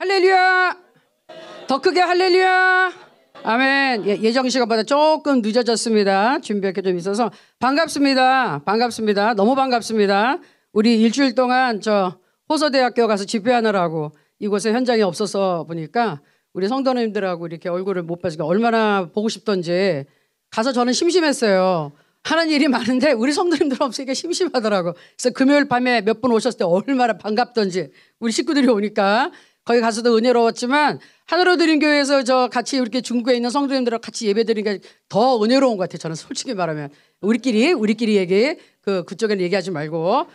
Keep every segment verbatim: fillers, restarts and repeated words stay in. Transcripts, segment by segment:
할렐루야. 더 크게 할렐루야. 아멘. 예, 예정 시간보다 조금 늦어졌습니다. 준비할 게 좀 있어서 반갑습니다. 반갑습니다. 너무 반갑습니다. 우리 일주일 동안 저 호서대학교 가서 집회하느라고 이곳에 현장에 없어서 보니까 우리 성도님들하고 이렇게 얼굴을 못 봐서 얼마나 보고 싶던지 가서 저는 심심했어요. 하는 일이 많은데 우리 성도님들 없으니까 심심하더라고. 그래서 금요일 밤에 몇 분 오셨을 때 얼마나 반갑던지 우리 식구들이 오니까 거기 가서도 은혜로웠지만 하늘로드림 교회에서 저 같이 이렇게 중국에 있는 성도님들하고 같이 예배드리니까 더 은혜로운 것 같아요. 저는 솔직히 말하면 우리끼리 우리끼리 얘기 그 그쪽에는 얘기하지 말고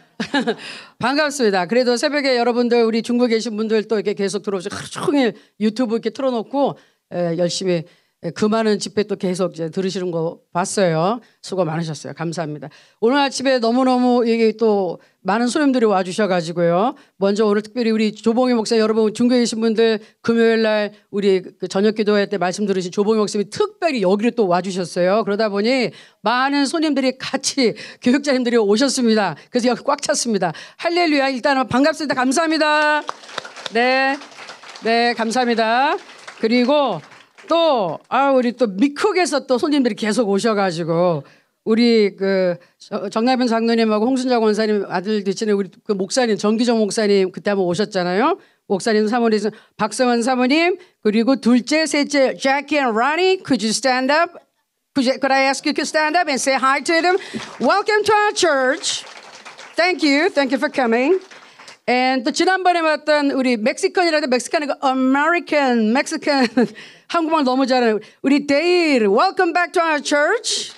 반갑습니다. 그래도 새벽에 여러분들 우리 중국에 계신 분들 또 이렇게 계속 들어오시고 하루 종일 유튜브 이렇게 틀어놓고 에, 열심히 그 많은 집회 또 계속 이제 들으시는 거 봤어요. 수고 많으셨어요. 감사합니다. 오늘 아침에 너무너무 이게 또 많은 손님들이 와주셔가지고요. 먼저 오늘 특별히 우리 조봉희 목사 여러분 중국에 계신 분들 금요일 날 우리 그 저녁 기도회 때 말씀 들으신 조봉희 목사님이 특별히 여기로 또 와주셨어요. 그러다 보니 많은 손님들이 같이 교육자님들이 오셨습니다. 그래서 여기 꽉 찼습니다. 할렐루야. 일단 반갑습니다. 감사합니다. 네, 네, 감사합니다. 그리고 또, 아, 우리 또 미쿡에서 또 손님들이 계속 오셔가지고, 우리 그 정남현 장로님하고 홍순자 권사님 아들 되시는 우리 그 목사님, 정기정 목사님 그때 한번 오셨잖아요. 목사님 사모님, 박성원 사모님, 그리고 둘째, 셋째, Jackie and Ronnie, could you stand up? Could, you, could I ask you to stand up and say hi to them? Welcome to our church. Thank you. Thank you for coming. And 또 지난번에 봤던 우리 멕시칸이라도 멕시칸이고 American, Mexican 한국말 너무 잘하는 우리 데일 Welcome back to our church.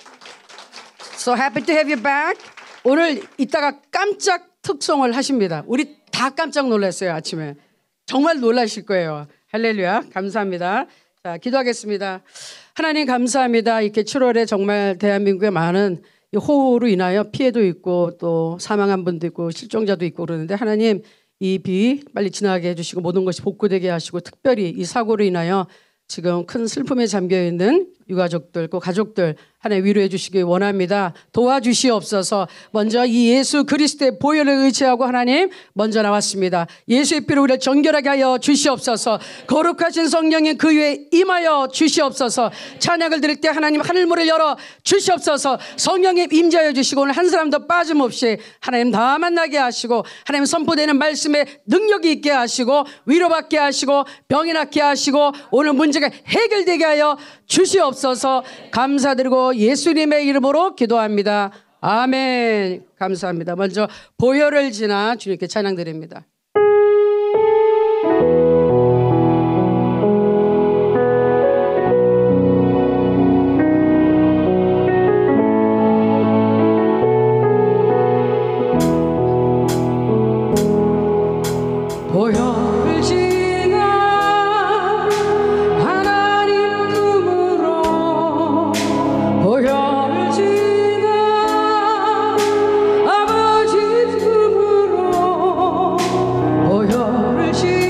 So happy to have you back. 오늘 이따가 깜짝 특송을 하십니다. 우리 다 깜짝 놀랐어요. 아침에. 정말 놀라실 거예요. 할렐루야. 감사합니다. 자, 기도하겠습니다. 하나님 감사합니다. 이렇게 칠월에 정말 대한민국에 많은 호우로 인하여 피해도 있고 또 사망한 분도 있고 실종자도 있고 그러는데 하나님 이 비 빨리 지나게 해주시고 모든 것이 복구되게 하시고 특별히 이 사고로 인하여 지금 큰 슬픔에 잠겨있는 유가족들, 그 가족들 하나님 위로해 주시기 원합니다. 도와주시옵소서. 먼저 이 예수 그리스도의 보혈을 의지하고 하나님 먼저 나왔습니다. 예수의 피로 우리를 정결하게 하여 주시옵소서. 거룩하신 성령이 그 위에 임하여 주시옵소서. 찬양을 드릴 때 하나님 하늘문을 열어 주시옵소서. 성령님 임재하여 주시고 오늘 한 사람도 빠짐없이 하나님 다 만나게 하시고 하나님 선포되는 말씀에 능력이 있게 하시고 위로받게 하시고 병이 낫게 하시고 오늘 문제가 해결되게 하여 주시옵소서. 감사드리고 예수님의 이름으로 기도합니다. 아멘. 감사합니다. 먼저 보혈을 지나 주님께 찬양드립니다. 보혈을 지나 하나님 품으로 보혈을 지나 아버지 품으로 보혈을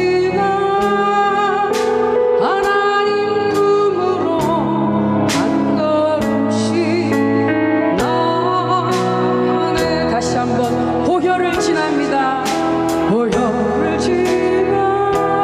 지나 하나님 품으로 한 걸음씩 나아가네. 다시 한번 보혈을 지납니다. 보혈을 지나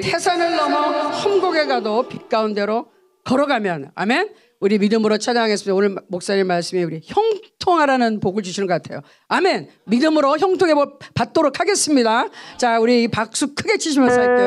태산을 넘어 험곡에 가도 빛 가운데로 걸어가면. 아멘. 우리 믿음으로 찬양하겠습니다. 오늘 목사님 말씀이 우리 형통하라는 복을 주시는 것 같아요. 아멘. 믿음으로 형통의 복 받도록 하겠습니다. 자, 우리 박수 크게 치시면서 할게요.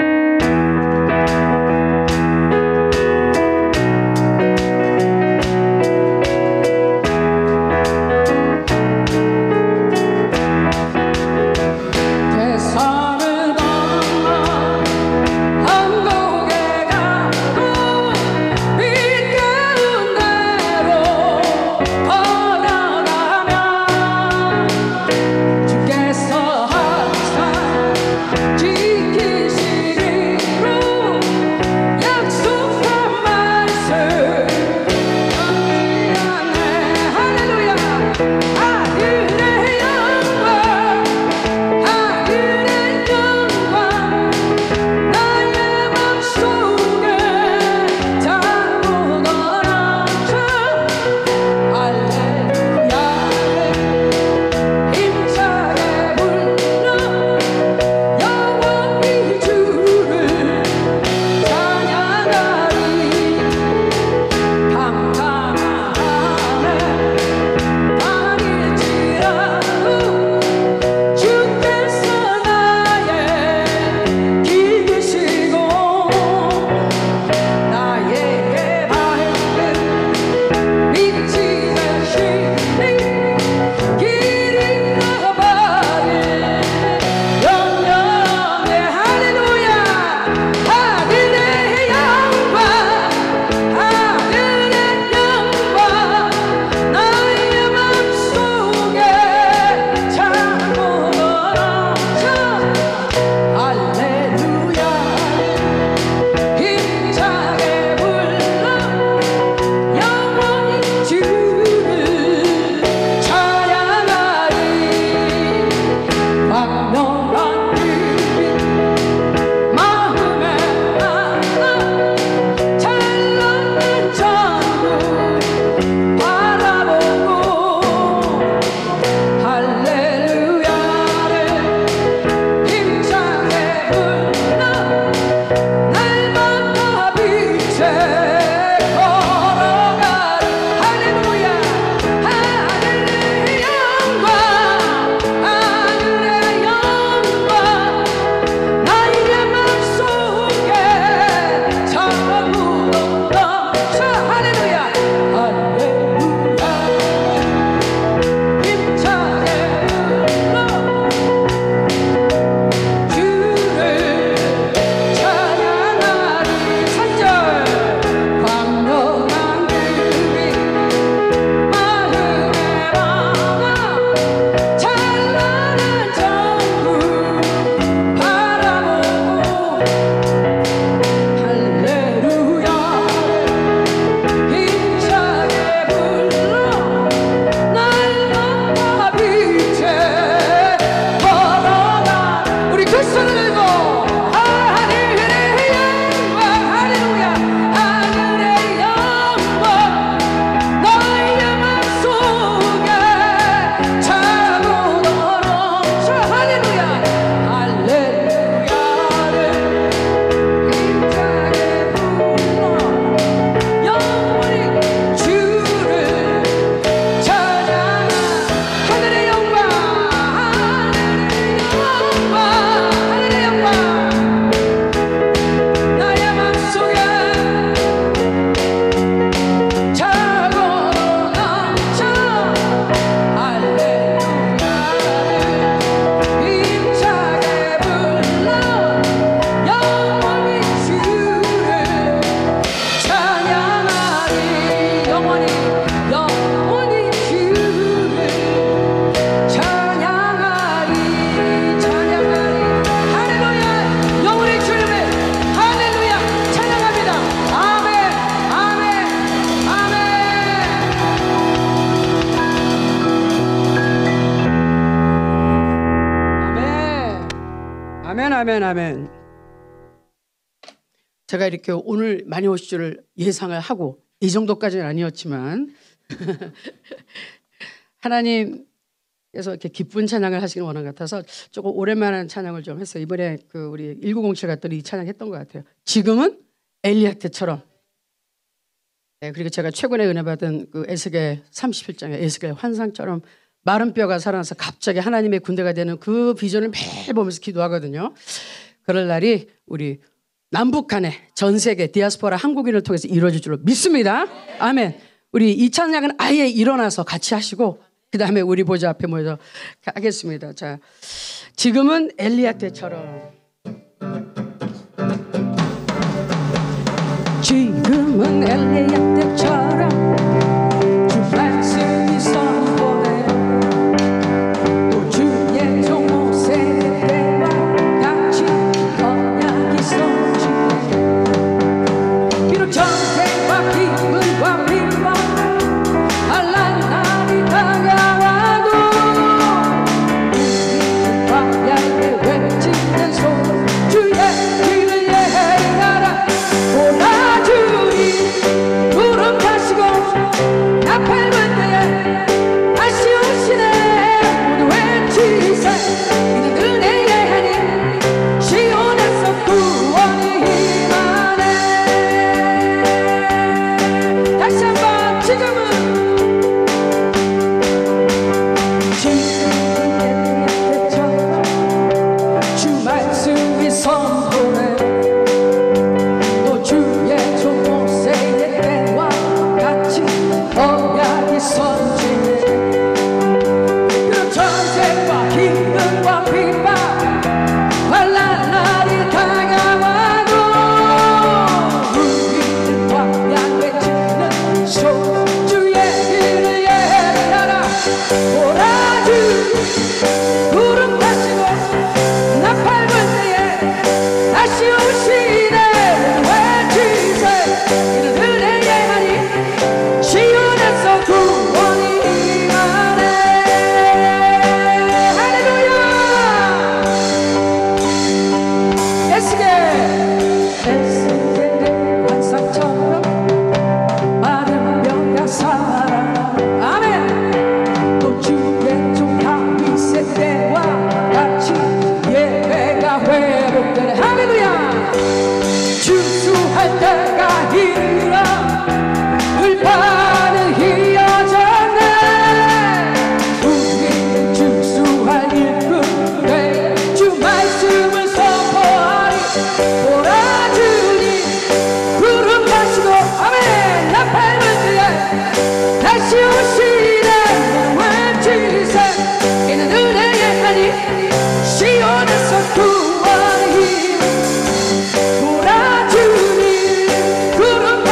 아멘 아멘. 제가 이렇게 오늘 많이 오실 줄 예상을 하고 이 정도까지는 아니었지만 하나님 그래서 이렇게 기쁜 찬양을 하시길 원한 것 같아서 조금 오랜만에 찬양을 좀 했어요. 이번에 그 우리 천구십칠 갔더니 이 찬양 했던 것 같아요. 지금은 엘리야 때처럼. 네, 그리고 제가 최근에 은혜 받은 그 에스겔 삼십일 장의 에스겔 환상처럼 마른 뼈가 살아나서 갑자기 하나님의 군대가 되는 그 비전을 매일 보면서 기도하거든요. 그럴 날이 우리 남북한의 전 세계 디아스포라 한국인을 통해서 이루어질 줄로 믿습니다. 아멘. 우리 이 찬양은 아예 일어나서 같이 하시고 그 다음에 우리 보좌 앞에 모여서 하겠습니다. 자, 지금은 엘리야 때처럼. 지금은 엘리야 때처럼 주 말씀이 선포돼 또 주의 종 모세의 때와 같이 언약이 성취돼 비록 전쟁과 기근과 비와 환난 날이 다가와도 우리 광야에 외치는 소리 주의 길을 예행하라. 오라 주님 구름 타시고 나팔 불 때에 다시 오시네. 모두 외치세 이는 은혜의 하니 시온에서 구원이 임하네. 다시 한번 지금은 지금은 때처럼 주 말씀이 선포해 또 주의 종 모세의 때와 같이 언약이 성취돼 그 전쟁과 기근과 비방 환난 날이 다가와도 우리는 광야에 지는 소 주의 길을 예하라. 오라 주 구름 타시고 나팔 불 때에 다시 오시네. 외치세 이는 은혜의 하니 시온에서 구원이 임하네. 할렐루야. 에스겔 에스겔의 환상처럼 마른 뼈가 살아나. 아멘. 또 주의 종 다윗의 때와 같이 예배가 회복되네. 할렐루야. 주수할 때가 이르러 들판은 휘어졌네. 우리는 주수할 일꾼 돼 주 말씀을 선포하리. 오라 주님 구름 타시고 아멘 나팔 불 때에 다시 오시네. 외치세 이는 은혜의 하니 시온에서 구원이 오라 주님 구름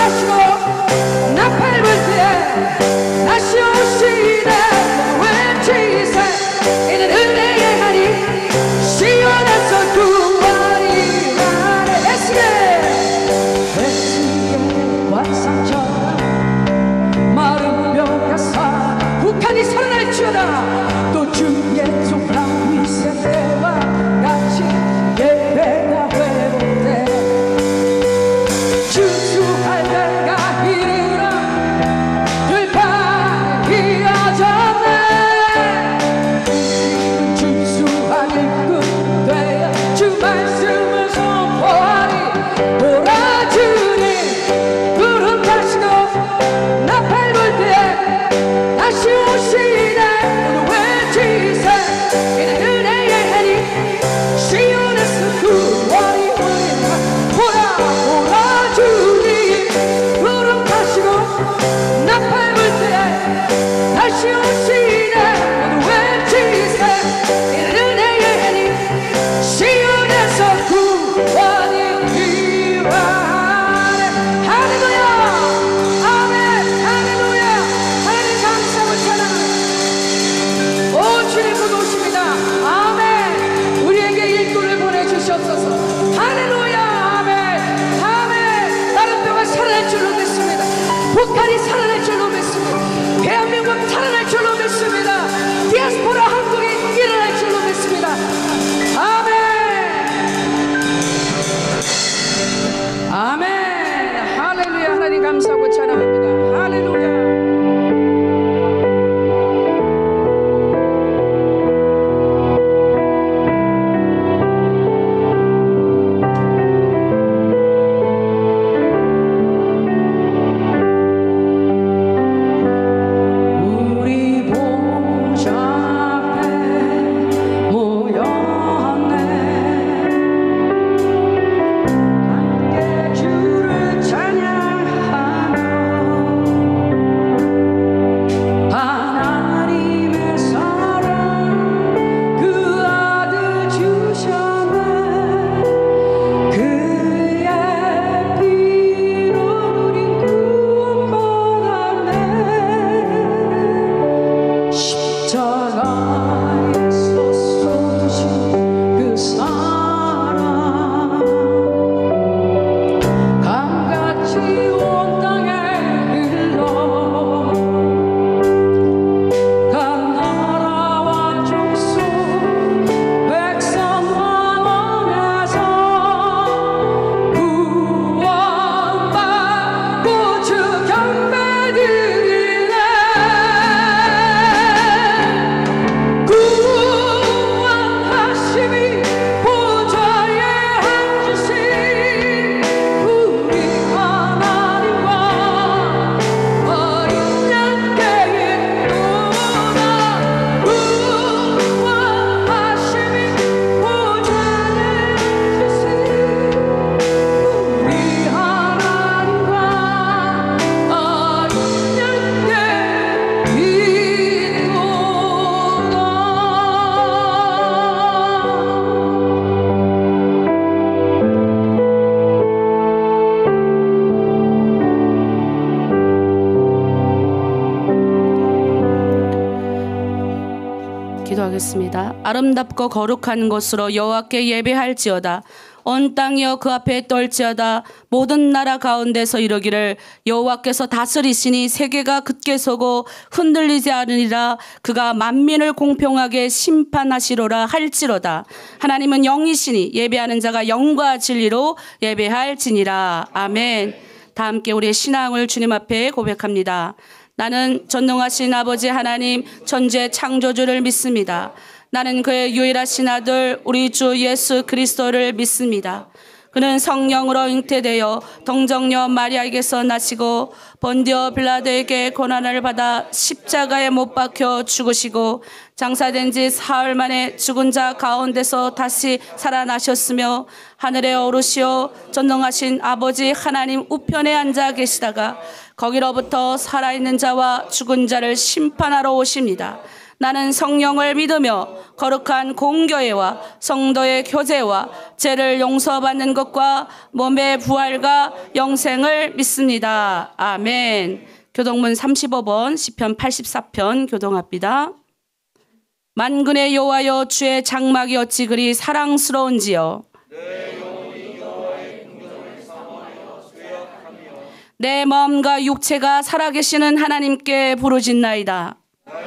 기도하겠습니다. 아름답고 거룩한 곳으로 여호와께 예배할지어다. 온 땅이여 그 앞에 떨지어다. 모든 나라 가운데서 이르기를 여호와께서 다스리시니 세계가 굳게 서고 흔들리지 않으리라. 그가 만민을 공평하게 심판하시로라 할지로다. 하나님은 영이시니 예배하는 자가 영과 진리로 예배할지니라. 아멘. 다 함께 우리의 신앙을 주님 앞에 고백합니다. 나는 전능하신 아버지 하나님 천지의 창조주를 믿습니다. 나는 그의 유일하신 아들 우리 주 예수 그리스도를 믿습니다. 그는 성령으로 잉태되어 동정녀 마리아에게서 나시고 본디오 빌라도에게 고난을 받아 십자가에 못 박혀 죽으시고 장사된 지 사흘 만에 죽은 자 가운데서 다시 살아나셨으며 하늘에 오르시어 전능하신 아버지 하나님 우편에 앉아 계시다가 거기로부터 살아있는 자와 죽은 자를 심판하러 오십니다. 나는 성령을 믿으며 거룩한 공교회와 성도의 교제와 죄를 용서받는 것과 몸의 부활과 영생을 믿습니다. 아멘. 교동문 삼십오 번 시편 팔십사 편 교동합니다. 만군의 여호와여 주의 장막이 어찌 그리 사랑스러운지요. 내 영혼이 여호와의 긍휼을 사모하여 수여하며 내 마음과 육체가 살아계시는 하나님께 부르짖나이다.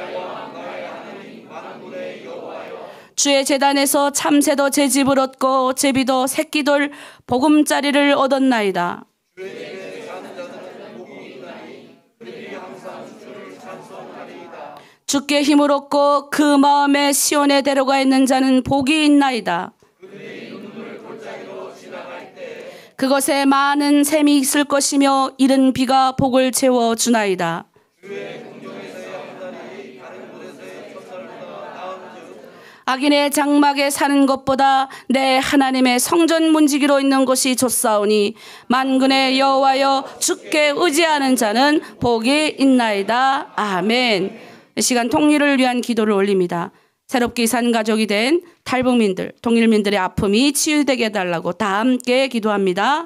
주의 제단에서 참새도 제 집을 얻고 제비도 새끼돌 보금자리를 얻었나이다. 주께 힘을 얻고 그 마음에 시온에 데려가 있는 자는 복이 있나이다. 그것에 많은 샘이 있을 것이며 이른 비가 복을 채워 주나이다. 악인의 장막에 사는 것보다 내 하나님의 성전 문지기로 있는 것이 좋사오니 만군의 여호와여 주께 의지하는 자는 복이 있나이다. 아멘. 이 시간 통일을 위한 기도를 올립니다. 새롭게 산 가족이 된 탈북민들, 통일민들의 아픔이 치유되게 해달라고 다 함께 기도합니다.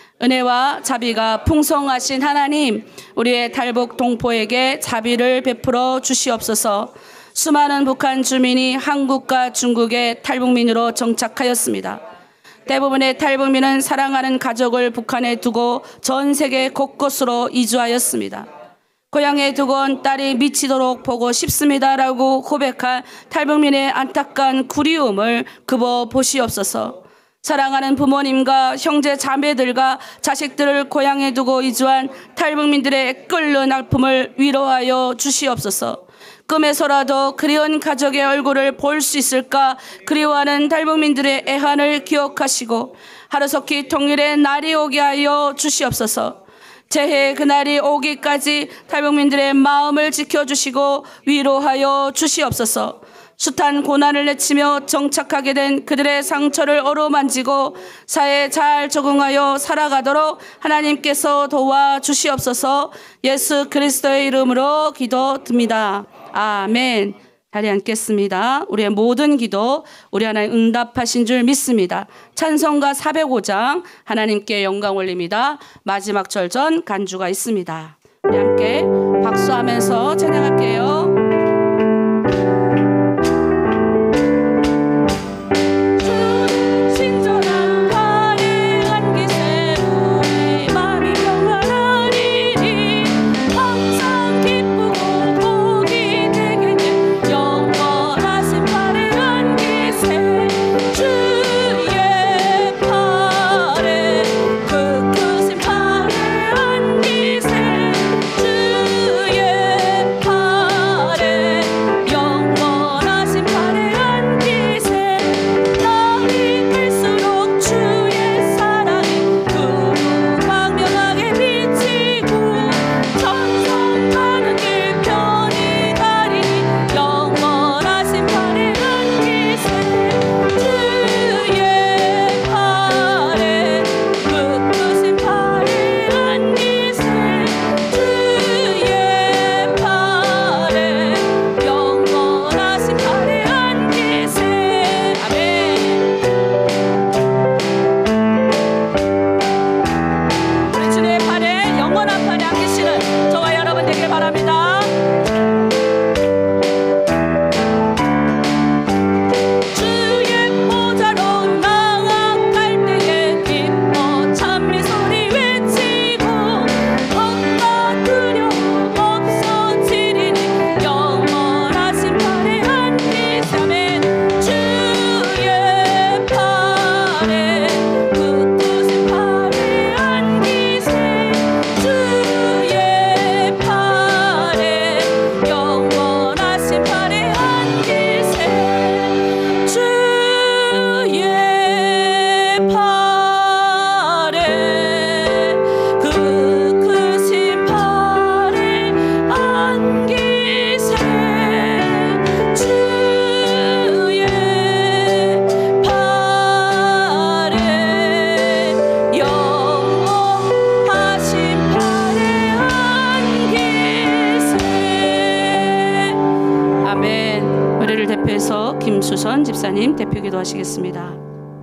은혜와 자비가 풍성하신 하나님, 우리의 탈북 동포에게 자비를 베풀어 주시옵소서. 수많은 북한 주민이 한국과 중국의 탈북민으로 정착하였습니다. 대부분의 탈북민은 사랑하는 가족을 북한에 두고 전 세계 곳곳으로 이주하였습니다. 고향에 두고 온 딸이 미치도록 보고 싶습니다라고 고백한 탈북민의 안타까운 그리움을 그보 보시옵소서. 사랑하는 부모님과 형제 자매들과 자식들을 고향에 두고 이주한 탈북민들의 끓는 아픔을 위로하여 주시옵소서. 꿈에서라도 그리운 가족의 얼굴을 볼 수 있을까 그리워하는 탈북민들의 애환을 기억하시고 하루속히 통일의 날이 오게 하여 주시옵소서. 재해의 그날이 오기까지 탈북민들의 마음을 지켜주시고 위로하여 주시옵소서. 숱한 고난을 내치며 정착하게 된 그들의 상처를 어루만지고 사회에 잘 적응하여 살아가도록 하나님께서 도와주시옵소서. 예수 그리스도의 이름으로 기도드립니다. 아멘. 자리에 앉겠습니다. 우리의 모든 기도 우리 하나님 응답하신 줄 믿습니다. 찬송가 사백오 장 하나님께 영광 올립니다. 마지막 절전 간주가 있습니다. 우리 함께 박수하면서 찬양할게요. 주의 집사님 대표 기도하시겠습니다.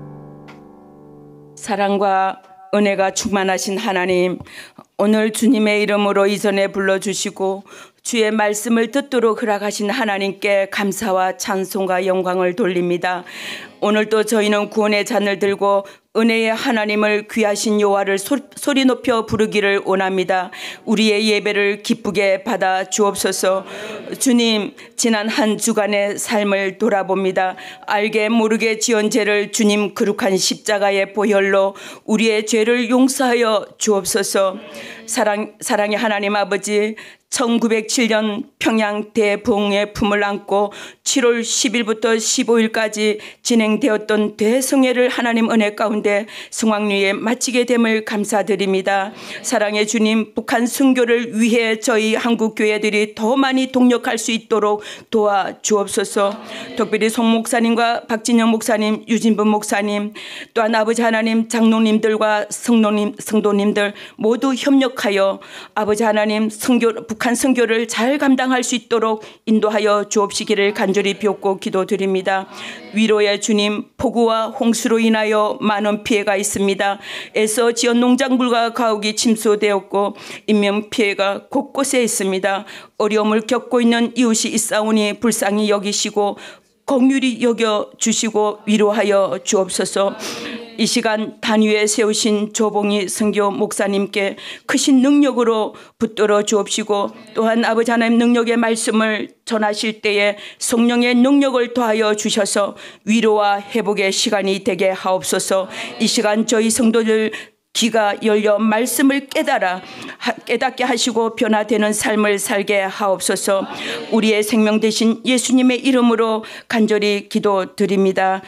사랑과 은혜가 충만하신 하나님, 오늘 주님의 이름으로 이 전에 불러주시고 주의 말씀을 듣도록 허락하신 하나님께 감사와 찬송과 영광을 돌립니다. 오늘도 저희는 구원의 잔을 들고 은혜의 하나님을 귀하신 여호와를 소리 높여 부르기를 원합니다. 우리의 예배를 기쁘게 받아 주옵소서. 주님, 지난 한 주간의 삶을 돌아봅니다. 알게 모르게 지은 죄를 주님 거룩한 십자가의 보혈로 우리의 죄를 용서하여 주옵소서. 사랑, 사랑의 하나님 아버지, 천구백칠 년 평양 대붕의 품을 안고 칠월 십일부터 십오일까지 진행되었던 대성회를 하나님 은혜 가운데 성황리에 마치게 됨을 감사드립니다. 사랑의 주님, 북한 순교를 위해 저희 한국 교회들이 더 많이 동력할 수 있도록 도와주옵소서. 특별히 송 목사님과 박진영 목사님, 유진분 목사님, 또한 아버지 하나님 장로님들과 성도님, 성도님들 모두 협력하여 아버지 하나님 선교, 북한 선교를 잘 감당할 수 있도록 인도하여 주옵시기를 간절히 비옵고 기도드립니다. 위로의 주님, 폭우와 홍수로 인하여 많은 피해가 있습니다. 에서 지역 농작물과 가옥이 침수되었고 인명피해가 곳곳에 있습니다. 어려움을 겪고 있는 이웃이 있사오니 불쌍히 여기시고 긍휼히 여겨주시고 위로하여 주옵소서. 이 시간 단위에 세우신 조봉희 선교 목사님께 크신 능력으로 붙들어 주옵시고, 또한 아버지 하나님 능력의 말씀을 전하실 때에 성령의 능력을 더하여 주셔서 위로와 회복의 시간이 되게 하옵소서. 이 시간 저희 성도들 귀가 열려 말씀을 깨달아 깨닫게 하시고 변화되는 삶을 살게 하옵소서. 우리의 생명 되신 예수님의 이름으로 간절히 기도드립니다.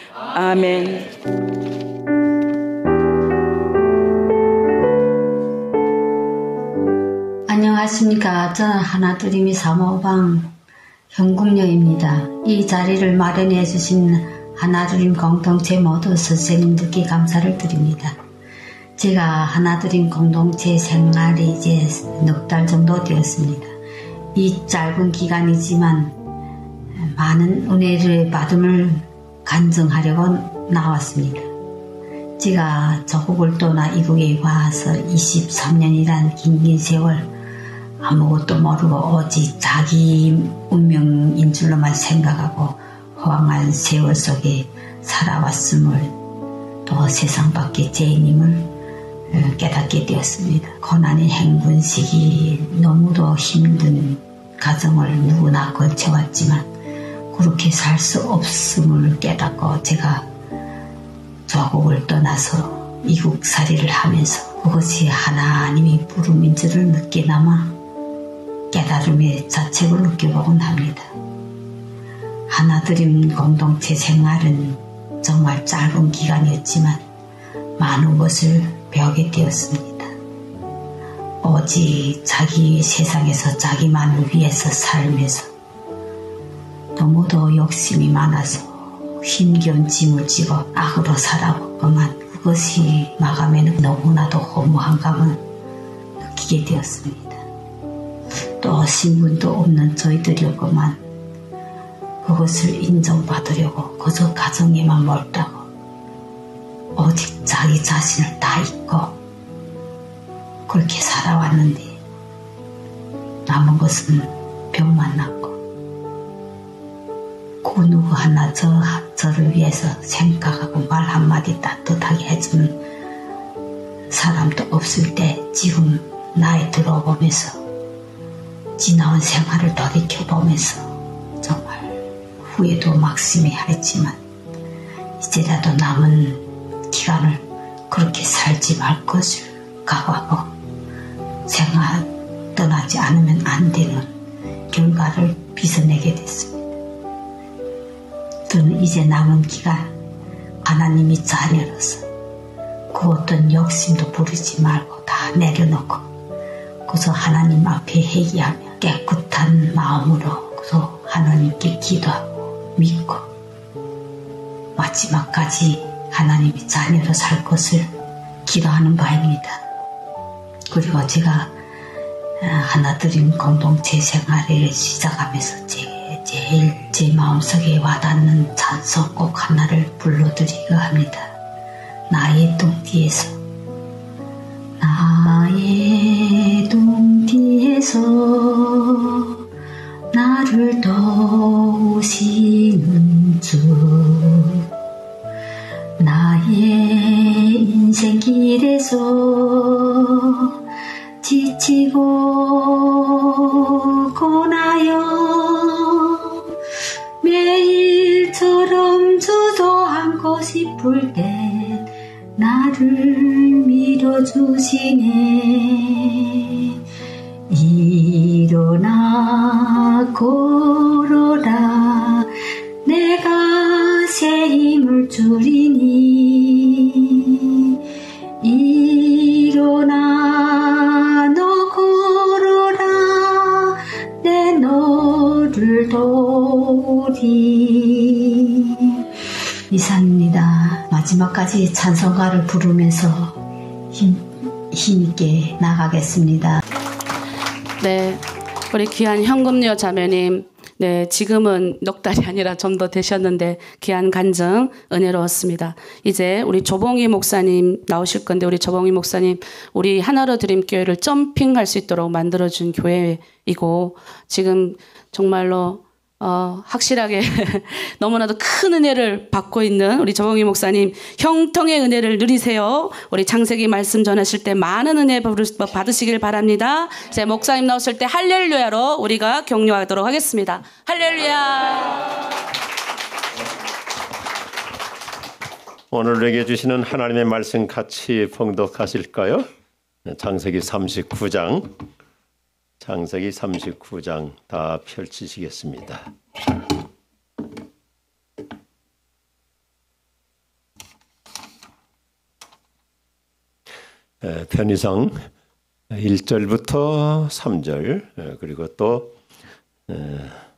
아멘. 안녕하십니까. 저는 하나드림이 사모방 현국녀입니다. 이 자리를 마련해 주신 하나드림 공동체 모두 선생님들께 감사를 드립니다. 제가 하나드림 공동체 생활이 이제 넉 달 정도 되었습니다. 이 짧은 기간이지만 많은 은혜를 받음을 간증하려고 나왔습니다. 제가 조국을 떠나 이국에 와서 이십삼 년이란 긴 세월 아무것도 모르고 오직 자기 운명인 줄로만 생각하고 허황한 세월 속에 살아왔음을, 또 세상 밖의 죄인임을 깨닫게 되었습니다. 고난의 행군 시기 너무도 힘든 가정을 누구나 거쳐왔지만 그렇게 살 수 없음을 깨닫고 제가 조국을 떠나서 이국살이를 하면서 그것이 하나님의 부름인 줄을 늦게나마 깨달음의 자책을 느껴보곤 합니다. 하나드림 공동체 생활은 정말 짧은 기간이었지만 많은 것을 배우게 되었습니다. 오직 자기 세상에서 자기만을 위해서 살면서 너무도 욕심이 많아서 힘겨운 짐을 지고 악으로 살아왔건만 그것이 마감에는 너무나도 허무한 감을 느끼게 되었습니다. 또 신분도 없는 저희들이었건만 그것을 인정받으려고 그저 가정에만 몰두하고 오직 자기 자신을 다 잊고 그렇게 살아왔는데 남은 것은 병만 남고 그 누구 하나 저, 저를 위해서 생각하고 말 한마디 따뜻하게 해주는 사람도 없을 때 지금 나이 들어보면서 지나온 생활을 돌이켜보면서 정말 후회도 막심히 했지만 이제라도 남은 기간을 그렇게 살지 말 것을 각오하고 생활 떠나지 않으면 안 되는 결과를 빚어내게 됐습니다. 저는 이제 남은 기간 하나님이 자녀로서 그 어떤 욕심도 부리지 말고 다 내려놓고 그저 하나님 앞에 회개하며 깨끗한 마음으로 그저 하나님께 기도하고 믿고 마지막까지 하나님의 자녀로 살 것을 기도하는 바입니다. 그리고 제가 하나드림 공동체 생활을 시작하면서 제, 제일 제 마음속에 와닿는 찬송곡 하나를 불러드리려 합니다. 나의 둥띠에서 나의 둥띠에서 나를 도우시는 주 나의 인생길에서 지치고 고나여 매일처럼 주저앉고 싶을 때 나를 밀어주시네. 일어나 걸어라 내가 새 힘을 주리니 일어나 너 걸어라 내 너를 도우리. 이상입니다. 마지막까지 찬송가를 부르면서 힘, 힘있게 나가겠습니다. 네, 우리 귀한 현금녀 자매님, 네, 지금은 넉 달이 아니라 좀 더 되셨는데 귀한 간증 은혜로웠습니다. 이제 우리 조봉희 목사님 나오실 건데, 우리 조봉희 목사님, 우리 하나로 드림 교회를 점핑할 수 있도록 만들어준 교회이고, 지금 정말로 어, 확실하게 너무나도 큰 은혜를 받고 있는 우리 조봉희 목사님, 형통의 은혜를 누리세요. 우리 창세기 말씀 전하실 때 많은 은혜 받으시길 바랍니다. 이제 목사님 나오실 때 할렐루야로 우리가 격려하도록 하겠습니다. 할렐루야. 오늘 내게 주시는 하나님의 말씀 같이 봉독하실까요? 창세기 삼십구 장 창세기 삼십구 장 다 펼치시겠습니다. 에, 편의상 일 절부터 삼 절, 에, 그리고 또 에,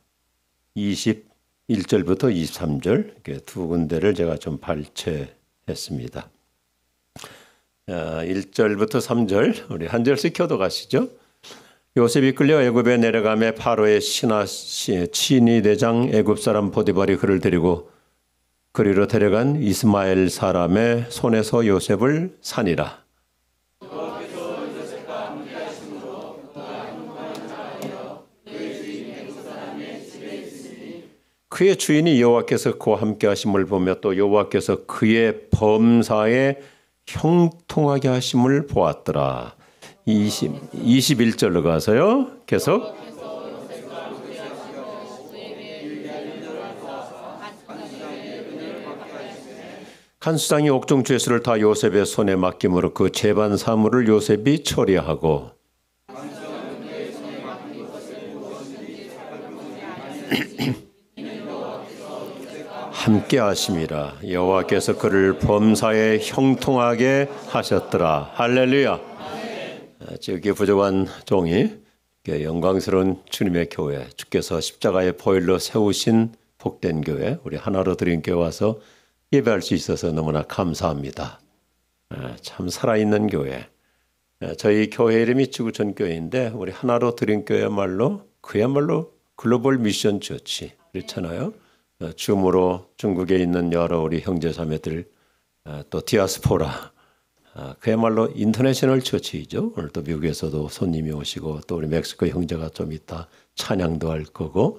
이십일 절부터 이십삼 절, 이렇게 두 군데를 제가 좀 발췌했습니다. 에, 일 절부터 삼 절 우리 한 절씩 교독하시죠. 요셉이 끌려 애굽에 내려가매 파로의 신하 친위 대장 애굽 사람 보디발이 그를 데리고 그리로 데려간 이스마엘 사람의 손에서 요셉을 산이라. 그의 주인이 여호와께서 그와 함께 하심을 보며 또 여호와께서 그의 범사에 형통하게 하심을 보았더라. 이십, 이십일 절로 가서요. 계속. 간수장이 옥중 죄수를 다 요셉의 손에 맡김으로 그 재반 사물을 요셉이 처리하고 함께 하심이라. 여호와께서 그를 범사에 형통하게 하셨더라. 할렐루야. 지극히 부족한 종이 영광스러운 주님의 교회, 주께서 십자가의 보혈로 세우신 복된 교회, 우리 하나로 드린 교회 와서 예배할 수 있어서 너무나 감사합니다. 참 살아있는 교회. 저희 교회 이름이 지구촌교회인데 우리 하나로 드린 교회야말로 그야말로 글로벌 미션 처치 그렇잖아요. 줌으로 중국에 있는 여러 우리 형제자매들, 또 디아스포라, 그야말로 인터내셔널 처치이죠. 오늘 또 미국에서도 손님이 오시고 또 우리 멕시코 형제가 좀 이따 찬양도 할 거고,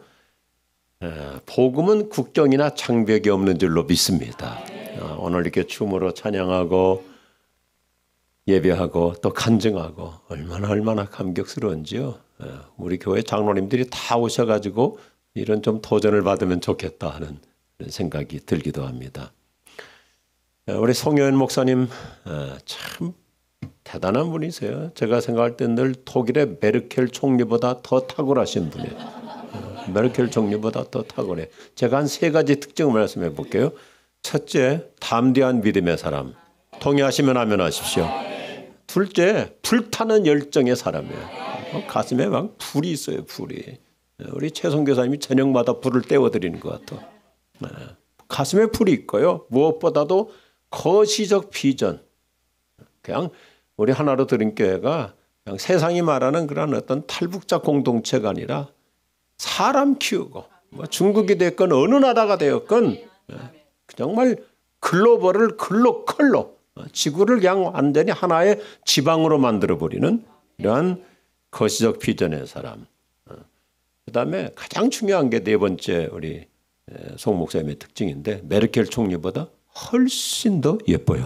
복음은 국경이나 장벽이 없는 줄로 믿습니다. 오늘 이렇게 춤으로 찬양하고 예배하고 또 간증하고 얼마나 얼마나 감격스러운지요. 우리 교회 장로님들이 다 오셔가지고 이런 좀 도전을 받으면 좋겠다 하는 생각이 들기도 합니다. 우리 송효연 목사님 참 대단한 분이세요. 제가 생각할 때 늘 독일의 메르켈 총리보다 더 탁월하신 분이에요. 메르켈 총리보다 더 탁월해. 제가 한 세 가지 특징을 말씀해 볼게요. 첫째, 담대한 믿음의 사람. 동의하시면 하면 하십시오. 둘째, 불타는 열정의 사람이에요. 가슴에 막 불이 있어요. 불이. 우리 최성 교사님이 저녁마다 불을 떼어드리는 것 같아. 가슴에 불이 있고요. 무엇보다도 거시적 비전. 그냥 우리 하나로 드린 교회가 그냥 세상이 말하는 그런 어떤 탈북자 공동체가 아니라 사람 키우고 뭐 중국이 됐건 어느 나라가 되었건 정말 글로벌을 글로컬로 지구를 그냥 완전히 하나의 지방으로 만들어버리는 이러한 거시적 비전의 사람. 그다음에 가장 중요한 게 네 번째 우리 송 목사님의 특징인데 메르켈 총리보다 훨씬 더 예뻐요.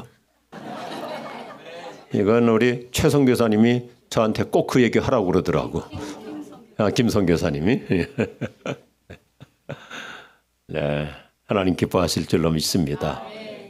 이건 우리 최성 교사님이 저한테 꼭 그 얘기 하라고 그러더라고. 아, 김성 교사님이. 네, 하나님 기뻐하실 줄로 믿습니다.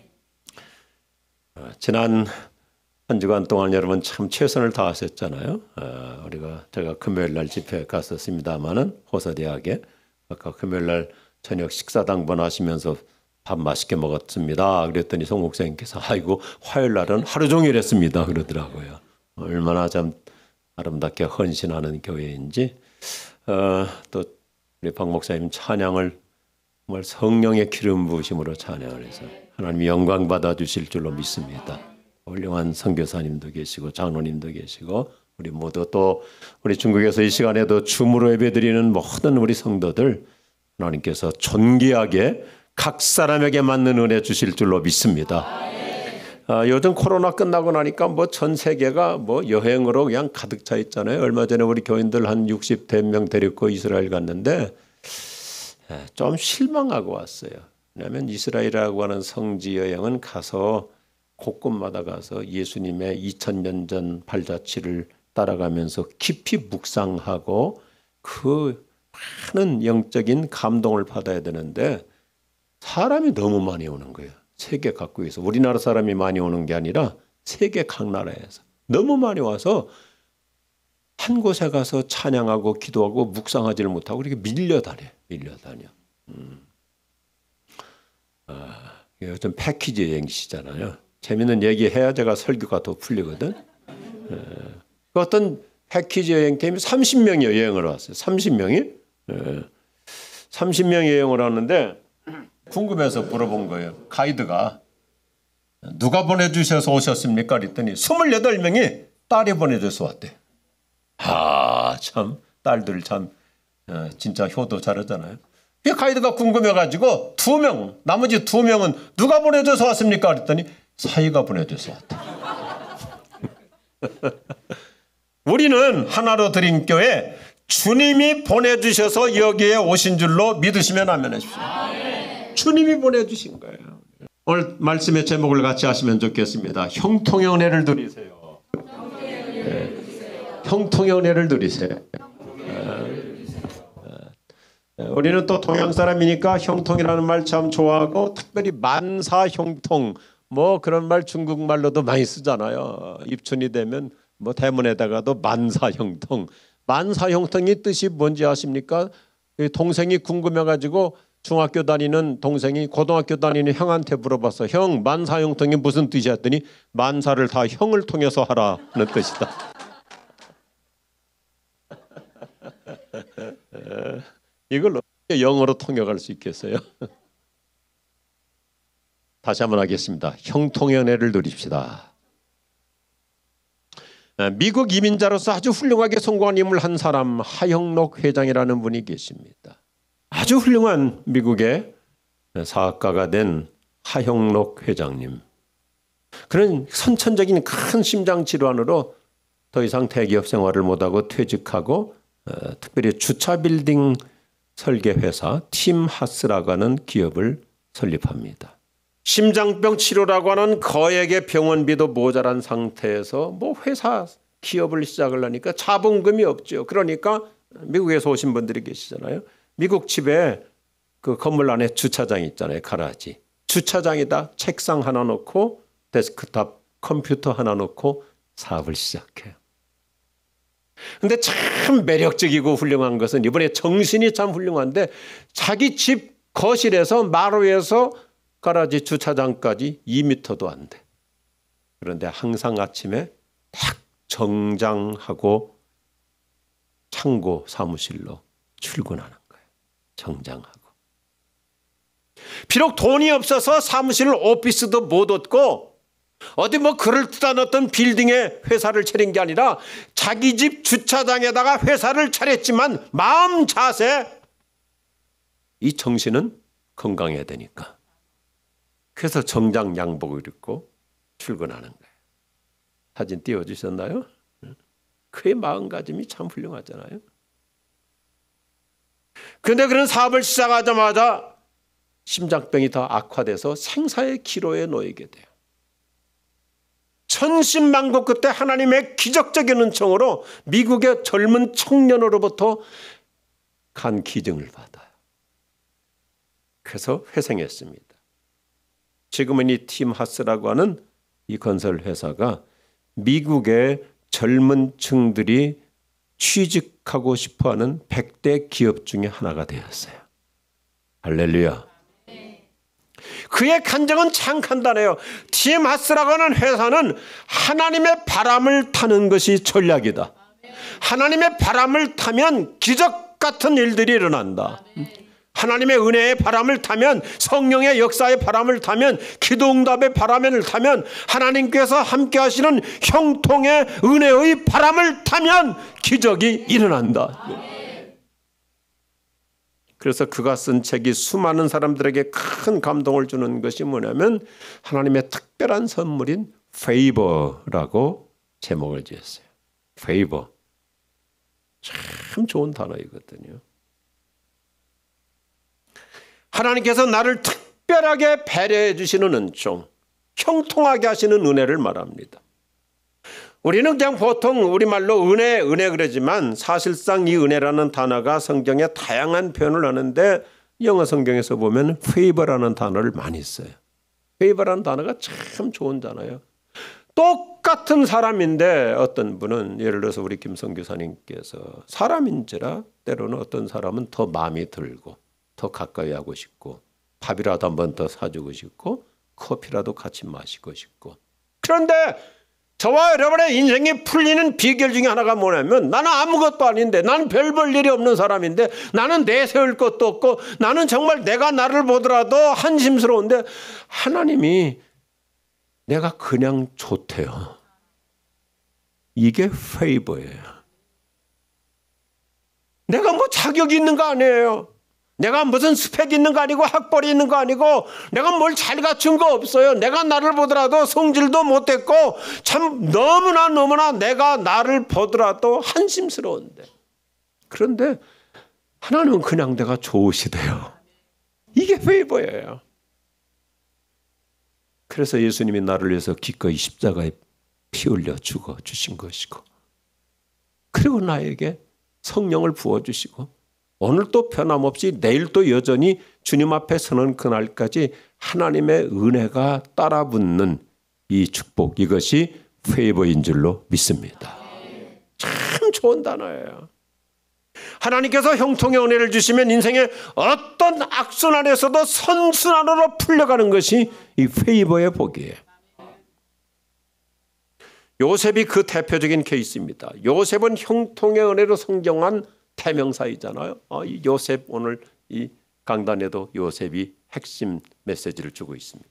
어, 지난 한 주간 동안 여러분 참 최선을 다하셨잖아요. 어, 우리가 제가 금요일 날 집회에 갔었습니다마는 호서대학에 아까 금요일 날 저녁 식사 당번하시면서 밥 맛있게 먹었습니다. 그랬더니 송 목사님께서 아이고 화요일 날은 하루 종일 했습니다 그러더라고요. 얼마나 참 아름답게 헌신하는 교회인지. 어, 또 우리 박 목사님 찬양을 정말 성령의 기름 부으심으로 찬양을 해서 하나님 영광 받아 주실 줄로 믿습니다. 훌륭한 선교사님도 계시고 장로님도 계시고 우리 모두 또 우리 중국에서 이 시간에도 줌으로 예배드리는 모든 우리 성도들 하나님께서 존귀하게 각 사람에게 맞는 은혜 주실 줄로 믿습니다. 아, 요즘 코로나 끝나고 나니까 뭐 전 세계가 뭐 여행으로 그냥 가득 차 있잖아요. 얼마 전에 우리 교인들 한 육십 대 명 데리고 이스라엘 갔는데 좀 실망하고 왔어요. 왜냐하면 이스라엘이라고 하는 성지 여행은 가서 곳곳마다 가서 예수님의 이천 년 전 발자취를 따라가면서 깊이 묵상하고 그 많은 영적인 감동을 받아야 되는데 사람이 너무 많이 오는 거예요. 세계 각국에서. 우리나라 사람이 많이 오는 게 아니라 세계 각 나라에서 너무 많이 와서 한 곳에 가서 찬양하고 기도하고 묵상하지를 못하고 이렇게 밀려다녀. 밀려다녀. 음. 아, 요즘 패키지 여행시잖아요. 재밌는 얘기해야 제가 설교가 더 풀리거든. 에, 어떤 패키지 여행 팀이 삼십 명이 여행을 왔어요. 삼십 명이. 에, 삼십 명이 여행을 하는데 궁금해서 물어본 거예요. 가이드가 누가 보내주셔서 오셨습니까? 그랬더니 스물여덟 명이 딸이 보내줘서 왔대. 아, 참 딸들 참 어, 진짜 효도 잘하잖아요. 그 가이드가 궁금해가지고 두 명, 나머지 두 명은 누가 보내줘서 왔습니까? 그랬더니 사이가 보내줘서 왔대. 우리는 하나로 드린 교회 주님이 보내주셔서 여기에 오신 줄로 믿으시면 아멘 하십시오. 주님이 보내주신 거예요. 오늘 말씀의 제목을 같이 하시면 좋겠습니다. 형통의 은혜를 누리세요. 네. 형통의 은혜를 누리세요. 네. 우리는 또 동양 사람이니까 형통이라는 말 참 좋아하고 특별히 만사 형통 뭐 그런 말 중국말로도 많이 쓰잖아요. 입춘이 되면 뭐 대문에다가도 만사 형통. 만사 형통의 뜻이 뭔지 아십니까? 동생이 궁금해가지고 중학교 다니는 동생이 고등학교 다니는 형한테 물어봤어. 형, 만사 형통이 무슨 뜻이야? 했더니 만사를 다 형을 통해서 하라는 뜻이다. 이걸 어떻게 영어로 통역할 수 있겠어요? 다시 한번 하겠습니다. 형통의 은혜를 누립시다. 미국 이민자로서 아주 훌륭하게 성공한 인물 한 사람, 하형록 회장이라는 분이 계십니다. 아주 훌륭한 미국의 사학가가 된 하형록 회장님. 그런 선천적인 큰 심장 질환으로 더 이상 대기업 생활을 못하고 퇴직하고 어, 특별히 주차 빌딩 설계 회사 팀하스라고 하는 기업을 설립합니다. 심장병 치료라고 하는 거액의 병원비도 모자란 상태에서 뭐 회사 기업을 시작을 하니까 자본금이 없죠. 그러니까 미국에서 오신 분들이 계시잖아요. 미국 집에 그 건물 안에 주차장 있잖아요. 가라지. 주차장에다 책상 하나 놓고 데스크탑 컴퓨터 하나 놓고 사업을 시작해요. 근데 참 매력적이고 훌륭한 것은 이번에 정신이 참 훌륭한데 자기 집 거실에서 마루에서 가라지 주차장까지 이 미터도 안 돼. 그런데 항상 아침에 딱 정장하고 창고 사무실로 출근하는 거예요. 정장하고. 비록 돈이 없어서 사무실 오피스도 못 얻고 어디 뭐 그럴듯한 어떤 빌딩에 회사를 차린 게 아니라 자기 집 주차장에다가 회사를 차렸지만 마음 자세 이 정신은 건강해야 되니까. 그래서 정장 양복을 입고 출근하는 거예요. 사진 띄워주셨나요? 그의 마음가짐이 참 훌륭하잖아요. 그런데 그런 사업을 시작하자마자 심장병이 더 악화돼서 생사의 기로에 놓이게 돼요. 천신만고 끝에 하나님의 기적적인 은총으로 미국의 젊은 청년으로부터 간 기증을 받아요. 그래서 회생했습니다. 지금은 이 팀 하스라고 하는 이 건설 회사가 미국의 젊은 층들이 취직하고 싶어하는 백 대 기업 중에 하나가 되었어요. 할렐루야. 그의 간증은 참 간단해요. 팀 하스라고 하는 회사는 하나님의 바람을 타는 것이 전략이다. 하나님의 바람을 타면 기적 같은 일들이 일어난다. 하나님의 은혜의 바람을 타면, 성령의 역사의 바람을 타면, 기도응답의 바람을 타면, 하나님께서 함께 하시는 형통의 은혜의 바람을 타면 기적이 일어난다. 그래서 그가 쓴 책이 수많은 사람들에게 큰 감동을 주는 것이 뭐냐면 하나님의 특별한 선물인 페이버라고 제목을 지었어요. 페이버. 참 좋은 단어이거든요. 하나님께서 나를 특별하게 배려해 주시는 은총, 형통하게 하시는 은혜를 말합니다. 우리는 그냥 보통 우리말로 은혜, 은혜 그러지만 사실상 이 은혜라는 단어가 성경에 다양한 표현을 하는데 영어 성경에서 보면 favor라는 단어를 많이 써요. favor라는 단어가 참 좋은 단어예요. 똑같은 사람인데 어떤 분은 예를 들어서 우리 김성 교사님께서 사람인지라 때로는 어떤 사람은 더 마음이 들고 더 가까이 하고 싶고 밥이라도 한 번 더 사주고 싶고 커피라도 같이 마시고 싶고. 그런데 저와 여러분의 인생이 풀리는 비결 중에 하나가 뭐냐면 나는 아무것도 아닌데, 나는 별 볼 일이 없는 사람인데, 나는 내세울 것도 없고, 나는 정말 내가 나를 보더라도 한심스러운데 하나님이 내가 그냥 좋대요. 이게 페이버예요. 내가 뭐 자격이 있는 거 아니에요. 내가 무슨 스펙이 있는 거 아니고 학벌이 있는 거 아니고 내가 뭘 잘 갖춘 거 없어요. 내가 나를 보더라도 성질도 못했고 참 너무나 너무나 내가 나를 보더라도 한심스러운데, 그런데 하나님은 그냥 내가 좋으시대요. 이게 페이버예요. 그래서 예수님이 나를 위해서 기꺼이 십자가에 피 흘려 죽어 주신 것이고, 그리고 나에게 성령을 부어주시고 오늘 또 변함없이 내일 또 여전히 주님 앞에 서는 그날까지 하나님의 은혜가 따라붙는 이 축복, 이것이 페이버인 줄로 믿습니다. 참 좋은 단어예요. 하나님께서 형통의 은혜를 주시면 인생의 어떤 악순환에서도 선순환으로 풀려가는 것이 이 페이버의 복이에요. 요셉이 그 대표적인 케이스입니다. 요셉은 형통의 은혜로 성경한 태명사이잖아요. 어, 이 요셉, 오늘 이 강단에도 요셉이 핵심 메시지를 주고 있습니다.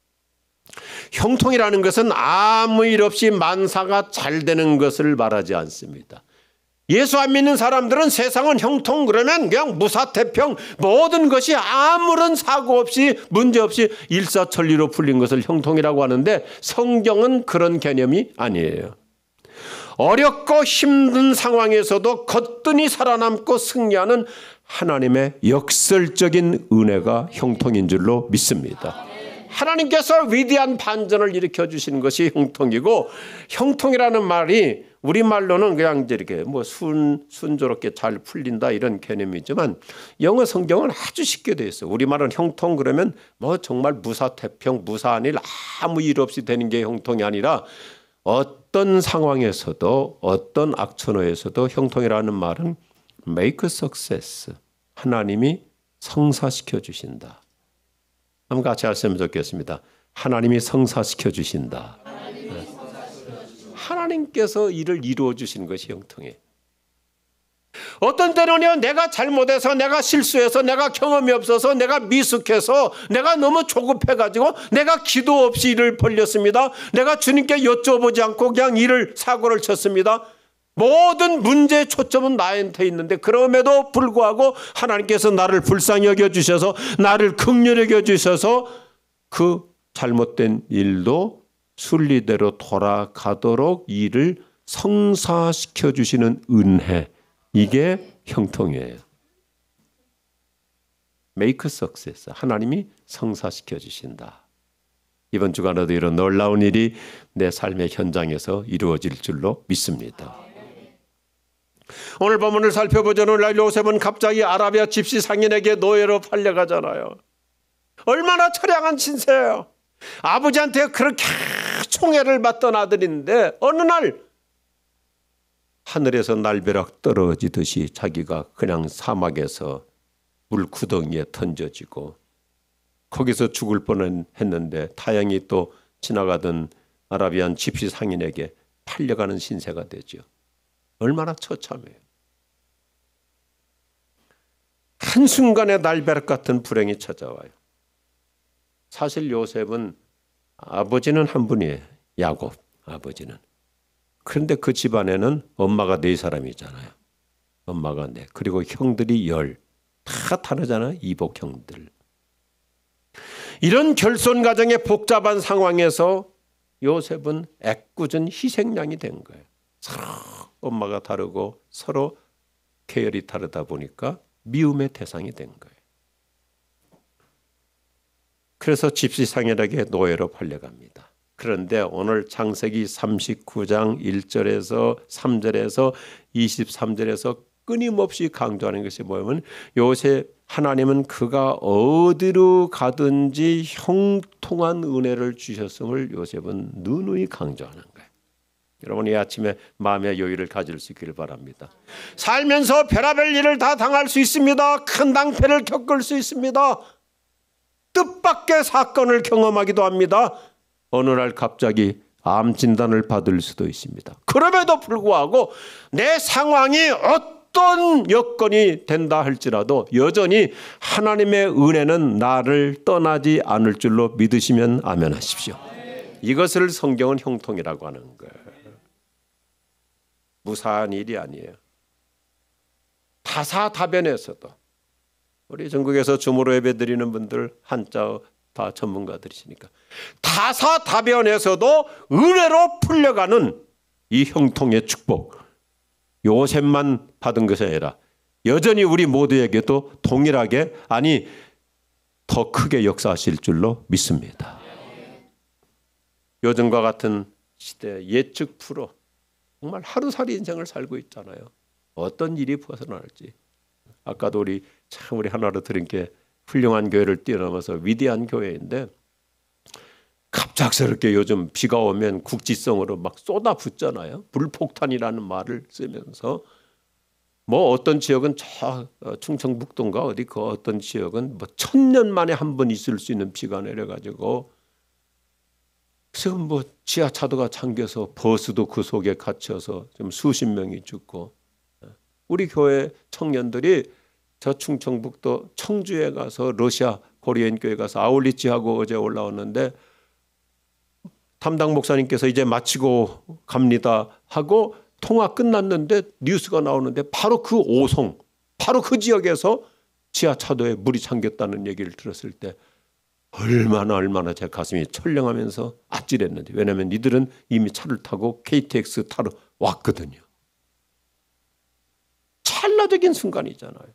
형통이라는 것은 아무 일 없이 만사가 잘 되는 것을 말하지 않습니다. 예수 안 믿는 사람들은 세상은 형통 그러면 그냥 무사태평, 모든 것이 아무런 사고 없이 문제 없이 일사천리로 풀린 것을 형통이라고 하는데 성경은 그런 개념이 아니에요. 어렵고 힘든 상황에서도 거뜬히 살아남고 승리하는 하나님의 역설적인 은혜가 형통인 줄로 믿습니다. 하나님께서 위대한 반전을 일으켜 주시는 것이 형통이고, 형통이라는 말이 우리말로는 그냥 이렇게 뭐 순, 순조롭게 잘 풀린다 이런 개념이지만 영어 성경은 아주 쉽게 되어 있어요. 우리말은 형통 그러면 뭐 정말 무사태평, 무사한 일 아무 일 없이 되는 게 형통이 아니라 어떤 상황에서도 어떤 악천후에서도 형통이라는 말은 make success, 하나님이 성사시켜 주신다. 한번 같이 하시면 좋겠습니다. 하나님이 성사시켜 주신다. 하나님이 성사시켜 주신다. 하나님께서 일을 이루어 주시는 것이 형통이에요. 어떤 때는요, 내가 잘못해서, 내가 실수해서, 내가 경험이 없어서, 내가 미숙해서, 내가 너무 조급해가지고 내가 기도 없이 일을 벌렸습니다. 내가 주님께 여쭤보지 않고 그냥 일을 사고를 쳤습니다. 모든 문제의 초점은 나한테 있는데 그럼에도 불구하고 하나님께서 나를 불쌍히 여겨주셔서 나를 긍휼히 여겨주셔서 그 잘못된 일도 순리대로 돌아가도록 일을 성사시켜 주시는 은혜, 이게 형통이에요. Make success. 하나님이 성사시켜 주신다. 이번 주간에도 이런 놀라운 일이 내 삶의 현장에서 이루어질 줄로 믿습니다. 오늘 본문을 살펴보자. 오늘날 요셉은 갑자기 아라비아 집시 상인에게 노예로 팔려가잖아요. 얼마나 처량한 신세예요. 아버지한테 그렇게 총애를 받던 아들인데 어느 날 하늘에서 날벼락 떨어지듯이 자기가 그냥 사막에서 물구덩이에 던져지고 거기서 죽을 뻔했는데 다행히 또 지나가던 아라비안 집시 상인에게 팔려가는 신세가 되죠. 얼마나 처참해요. 한순간에 날벼락 같은 불행이 찾아와요. 사실 요셉은 아버지는 한 분이에요. 야곱 아버지는. 그런데 그 집안에는 엄마가 네 사람이잖아요. 엄마가 네. 그리고 형들이 열. 다 다르잖아요. 이복 형들. 이런 결손 가정의 복잡한 상황에서 요셉은 애꿎은 희생양이 된 거예요. 서로 엄마가 다르고 서로 계열이 다르다 보니까 미움의 대상이 된 거예요. 그래서 집시상인에게 노예로 팔려갑니다. 그런데 오늘 창세기 삼십구 장 일 절에서 삼 절에서 이십삼 절에서 끊임없이 강조하는 것이 뭐냐면 요셉 하나님은 그가 어디로 가든지 형통한 은혜를 주셨음을 요셉은 누누이 강조하는 거예요. 여러분 이 아침에 마음의 여유를 가질 수 있기를 바랍니다. 살면서 별의별 일을 다 당할 수 있습니다. 큰 낭패를 겪을 수 있습니다. 뜻밖의 사건을 경험하기도 합니다. 어느 날 갑자기 암 진단을 받을 수도 있습니다. 그럼에도 불구하고 내 상황이 어떤 여건이 된다 할지라도 여전히 하나님의 은혜는 나를 떠나지 않을 줄로 믿으시면 아멘 하십시오. 이것을 성경은 형통이라고 하는 거예요. 무사한 일이 아니에요. 다사다변에서도 우리 전국에서 주무로 예배드리는 분들 한자 다 전문가들이시니까 다사다변에서도 은혜로 풀려가는 이 형통의 축복, 요셉만 받은 것이 아니라 여전히 우리 모두에게도 동일하게 아니 더 크게 역사하실 줄로 믿습니다. 요즘과 같은 시대 예측 프로 정말 하루살이 인생을 살고 있잖아요. 어떤 일이 벗어날지. 아까도 우리 참 우리 하나로 들은 게 훌륭한 교회를 뛰어넘어서 위대한 교회인데 갑작스럽게 요즘 비가 오면 국지성으로 막 쏟아붓잖아요. 불폭탄이라는 말을 쓰면서 뭐 어떤 지역은 저 충청북도인가 어디 그 어떤 지역은 뭐 천년 만에 한 번 있을 수 있는 비가 내려가지고 지금 뭐 지하차도가 잠겨서 버스도 그 속에 갇혀서 좀 수십 명이 죽고 우리 교회 청년들이 저 충청북도 청주에 가서 러시아 코리안 교회 가서 아울리치하고 어제 올라왔는데 담당 목사님께서 이제 마치고 갑니다 하고 통화 끝났는데 뉴스가 나오는데 바로 그 오송 바로 그 지역에서 지하차도에 물이 잠겼다는 얘기를 들었을 때 얼마나 얼마나 제 가슴이 철렁하면서 아찔했는데 왜냐하면 이들은 이미 차를 타고 케이티엑스 타러 왔거든요. 찰나적인 순간이잖아요.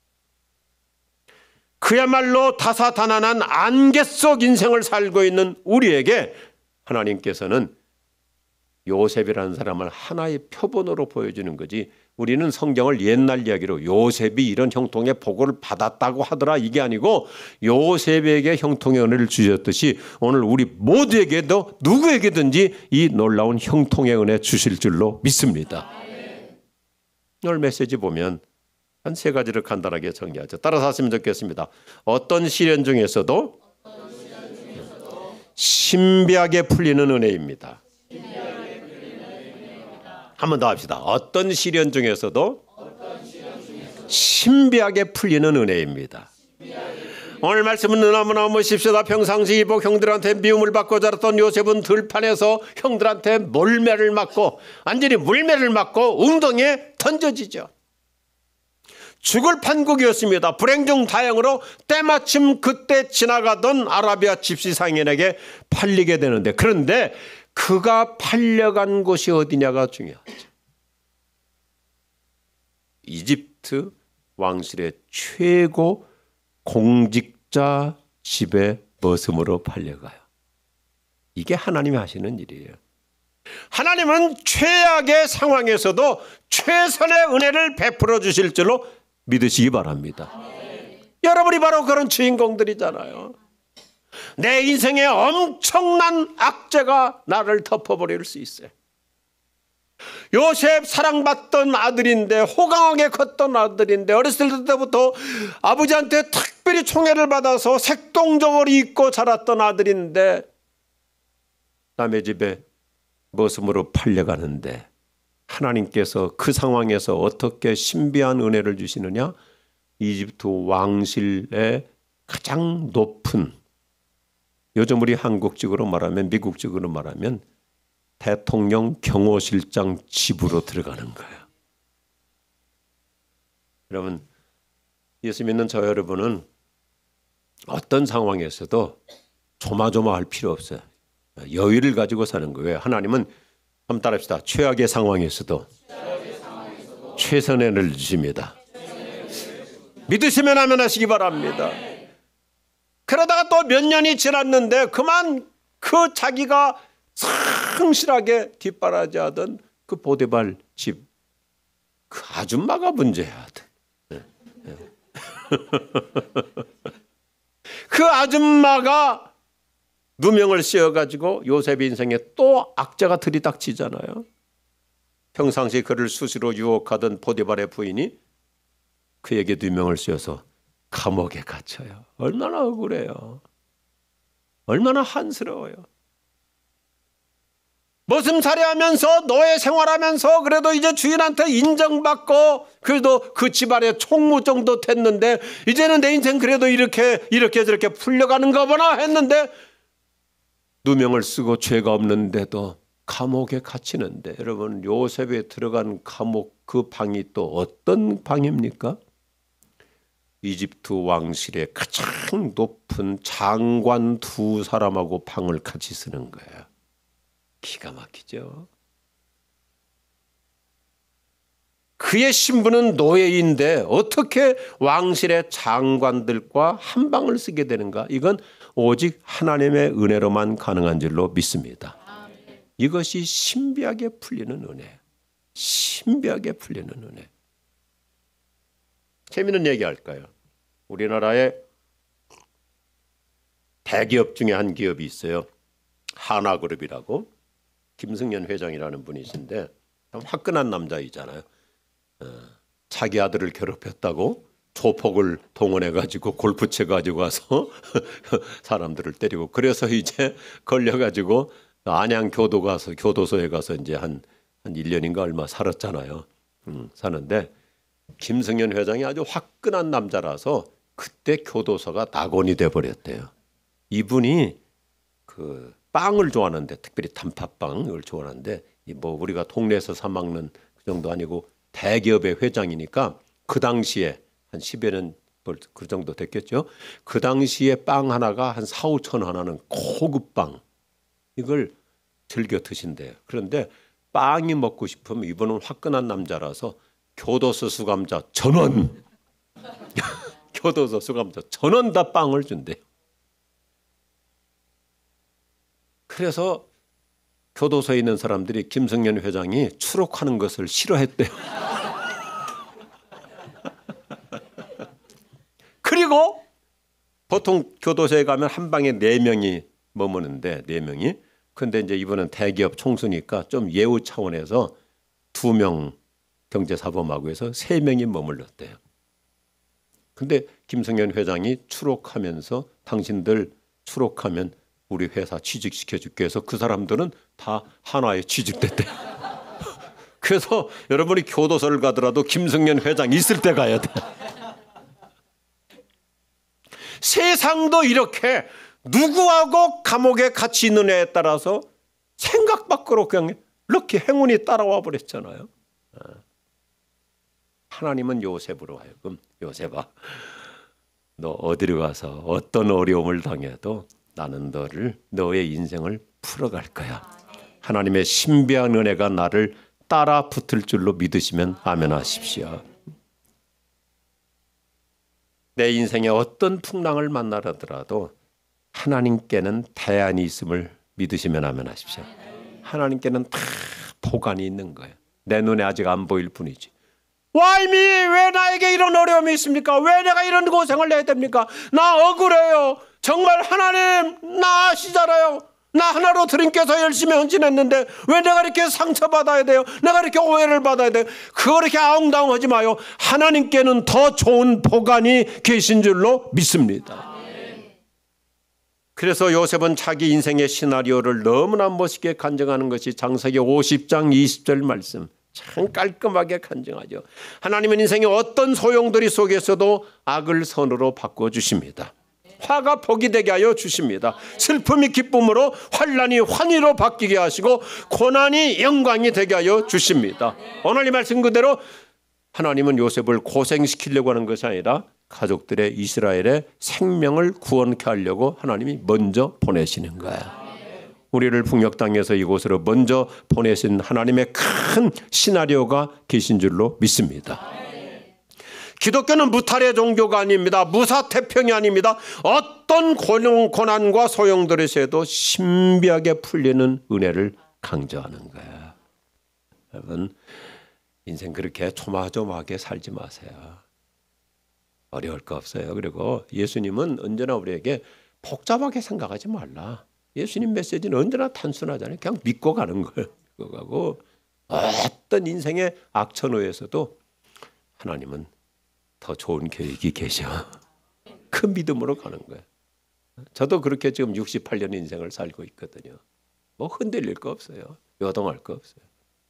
그야말로 다사다난한 안개 속 인생을 살고 있는 우리에게 하나님께서는 요셉이라는 사람을 하나의 표본으로 보여주는 거지 우리는 성경을 옛날 이야기로 요셉이 이런 형통의 복을 받았다고 하더라 이게 아니고 요셉에게 형통의 은혜를 주셨듯이 오늘 우리 모두에게도 누구에게든지 이 놀라운 형통의 은혜 주실 줄로 믿습니다. 오늘 메시지 보면 한 세 가지를 간단하게 정리하죠. 따라서 하시면 좋겠습니다. 어떤 시련 중에서도 신비하게 풀리는 은혜입니다. 한 번 더 합시다. 어떤 시련 중에서도 신비하게 풀리는 은혜입니다. 오늘 말씀은 너무너무 십시다. 평상시 이복 형들한테 미움을 받고 자랐던 요셉은 들판에서 형들한테 몰매를 맞고 완전히 물매를 맞고 웅덩이에 던져지죠. 죽을 판국이었습니다. 불행 중 다행으로 때마침 그때 지나가던 아라비아 집시 상인에게 팔리게 되는데, 그런데 그가 팔려간 곳이 어디냐가 중요하죠. 이집트 왕실의 최고 공직자 집에 머슴으로 팔려가요. 이게 하나님이 하시는 일이에요. 하나님은 최악의 상황에서도 최선의 은혜를 베풀어 주실 줄로 믿으시기 바랍니다. 여러분이 바로 그런 주인공들이잖아요. 내 인생에 엄청난 악재가 나를 덮어버릴 수 있어요. 요셉 사랑받던 아들인데, 호강하게 컸던 아들인데, 어렸을 때부터 아버지한테 특별히 총애를 받아서 색동저고리 입고 자랐던 아들인데 남의 집에 머슴으로 팔려가는데, 하나님께서 그 상황에서 어떻게 신비한 은혜를 주시느냐? 이집트 왕실의 가장 높은, 요즘 우리 한국식으로 말하면, 미국식으로 말하면 대통령 경호실장 집으로 들어가는 거예요. 여러분, 예수 믿는 저 여러분은 어떤 상황에서도 조마조마할 필요 없어요. 여유를 가지고 사는 거예요. 하나님은, 한번 따라합시다. 최악의 상황에서도, 최악의 상황에서도 최선의 은혜를 주십니다. 믿으시면 아멘 하시기 바랍니다. 그러다가 또 몇 년이 지났는데 그만 그 자기가 성실하게 뒷바라지하던 그 보디발 집, 그 아줌마가 문제야. 그 아줌마가 누명을 씌워가지고 요셉의 인생에 또 악재가 들이닥치잖아요. 평상시 그를 수시로 유혹하던 보디발의 부인이 그에게 누명을 씌워서 감옥에 갇혀요. 얼마나 억울해요. 얼마나 한스러워요. 머슴살이하면서 노예 생활하면서 그래도 이제 주인한테 인정받고 그래도 그 집안의 총무 정도 됐는데, 이제는 내 인생 그래도 이렇게 이렇게 저렇게 풀려가는 거구나 했는데, 누명을 쓰고 죄가 없는데도 감옥에 갇히는데, 여러분, 요셉에 들어간 감옥 그 방이 또 어떤 방입니까? 이집트 왕실의 가장 높은 장관 두 사람하고 방을 같이 쓰는 거예요. 기가 막히죠. 그의 신분은 노예인데 어떻게 왕실의 장관들과 한 방을 쓰게 되는가? 이건 오직 하나님의 은혜로만 가능한 줄로 믿습니다. 이것이 신비하게 풀리는 은혜. 신비하게 풀리는 은혜. 재미있는 얘기 할까요? 우리나라에 대기업 중에 한 기업이 있어요. 하나그룹이라고. 김승연 회장이라는 분이신데 참 화끈한 남자이잖아요. 어, 자기 아들을 괴롭혔다고 조폭을 동원해가지고 골프채 가지고 와서 사람들을 때리고, 그래서 이제 걸려가지고 안양 교도 가서 교도소에 가서 이제 한, 한 일 년인가 얼마 살았잖아요. 음, 사는데 김승연 회장이 아주 화끈한 남자라서 그때 교도소가 낙원이 돼버렸대요. 이분이 그 빵을 좋아하는데, 특별히 단팥빵을 좋아하는데, 뭐 우리가 동네에서 사 먹는 그 정도 아니고 대기업의 회장이니까 그 당시에 한 십여 년 그 정도 됐겠죠. 그 당시에 빵 하나가 한 사오천 원 하는 고급 빵, 이걸 즐겨 드신대요. 그런데 빵이 먹고 싶으면 이분은 화끈한 남자라서 교도소 수감자 전원 교도소 수감자 전원 다 빵을 준대요. 그래서 교도소에 있는 사람들이 김승연 회장이 추록하는 것을 싫어했대요. 그리고 보통 교도소에 가면 한 방에 네 명이 머무는데, 네 명이. 근데 이제 이분은 대기업 총수니까 좀 예우 차원에서 두 명 경제사범하고 해서 세 명이 머물렀대요. 근데 김승연 회장이 추록하면서 당신들 추록하면 우리 회사 취직시켜줄게 해서 그 사람들은 다 하나에 취직됐대요. 그래서 여러분이 교도소를 가더라도 김승연 회장 있을 때 가야 돼. 세상도 이렇게 누구하고 감옥에 같이 있는 애에 따라서 생각 밖으로 그냥 이렇게 행운이 따라와 버렸잖아요. 하나님은 요셉으로 하여금 요셉아, 너 어디로 가서 어떤 어려움을 당해도 나는 너를 너의 인생을 풀어갈 거야. 하나님의 신비한 은혜가 나를 따라 붙을 줄로 믿으시면 아멘 하십시오. 내 인생에 어떤 풍랑을 만나더라도 하나님께는 대안이 있음을 믿으시면 아멘 하십시오. 하나님께는 다 보관이 있는 거예요. 내 눈에 아직 안 보일 뿐이지. 와이미, 왜 나에게 이런 어려움이 있습니까? 왜 내가 이런 고생을 해야 됩니까? 나 억울해요. 정말 하나님, 나 아시잖아요. 나 하나로 드림께서 열심히 헌신했는데 왜 내가 이렇게 상처받아야 돼요? 내가 이렇게 오해를 받아야 돼요? 그렇게 아웅다웅하지 마요. 하나님께는 더 좋은 보관이 계신 줄로 믿습니다. 그래서 요셉은 자기 인생의 시나리오를 너무나 멋있게 간증하는 것이 장세기 오십 장 이십 절 말씀. 참 깔끔하게 간증하죠. 하나님은 인생의 어떤 소용돌이 속에서도 악을 선으로 바꿔주십니다. 화가 복이 되게 하여 주십니다. 슬픔이 기쁨으로, 환난이 환희로 바뀌게 하시고 고난이 영광이 되게 하여 주십니다. 오늘 이 말씀 그대로 하나님은 요셉을 고생시키려고 하는 것이 아니라 가족들의 이스라엘의 생명을 구원케 하려고 하나님이 먼저 보내시는 거야. 우리를 북녘 땅에서 이곳으로 먼저 보내신 하나님의 큰 시나리오가 계신 줄로 믿습니다. 기독교는 무탈의 종교가 아닙니다. 무사태평이 아닙니다. 어떤 고난과 소용돌이에도 신비하게 풀리는 은혜를 강조하는 거예요. 여러분, 인생 그렇게 조마조마하게 살지 마세요. 어려울 거 없어요. 그리고 예수님은 언제나 우리에게 복잡하게 생각하지 말라. 예수님 메시지는 언제나 단순하잖아요. 그냥 믿고 가는 거예요. 믿고 가고 어떤 인생의 악천후에서도 하나님은 더 좋은 계획이 계셔. 그 믿음으로 가는 거예요. 저도 그렇게 지금 육십팔 년 인생을 살고 있거든요. 뭐 흔들릴 거 없어요. 요동할 거 없어요.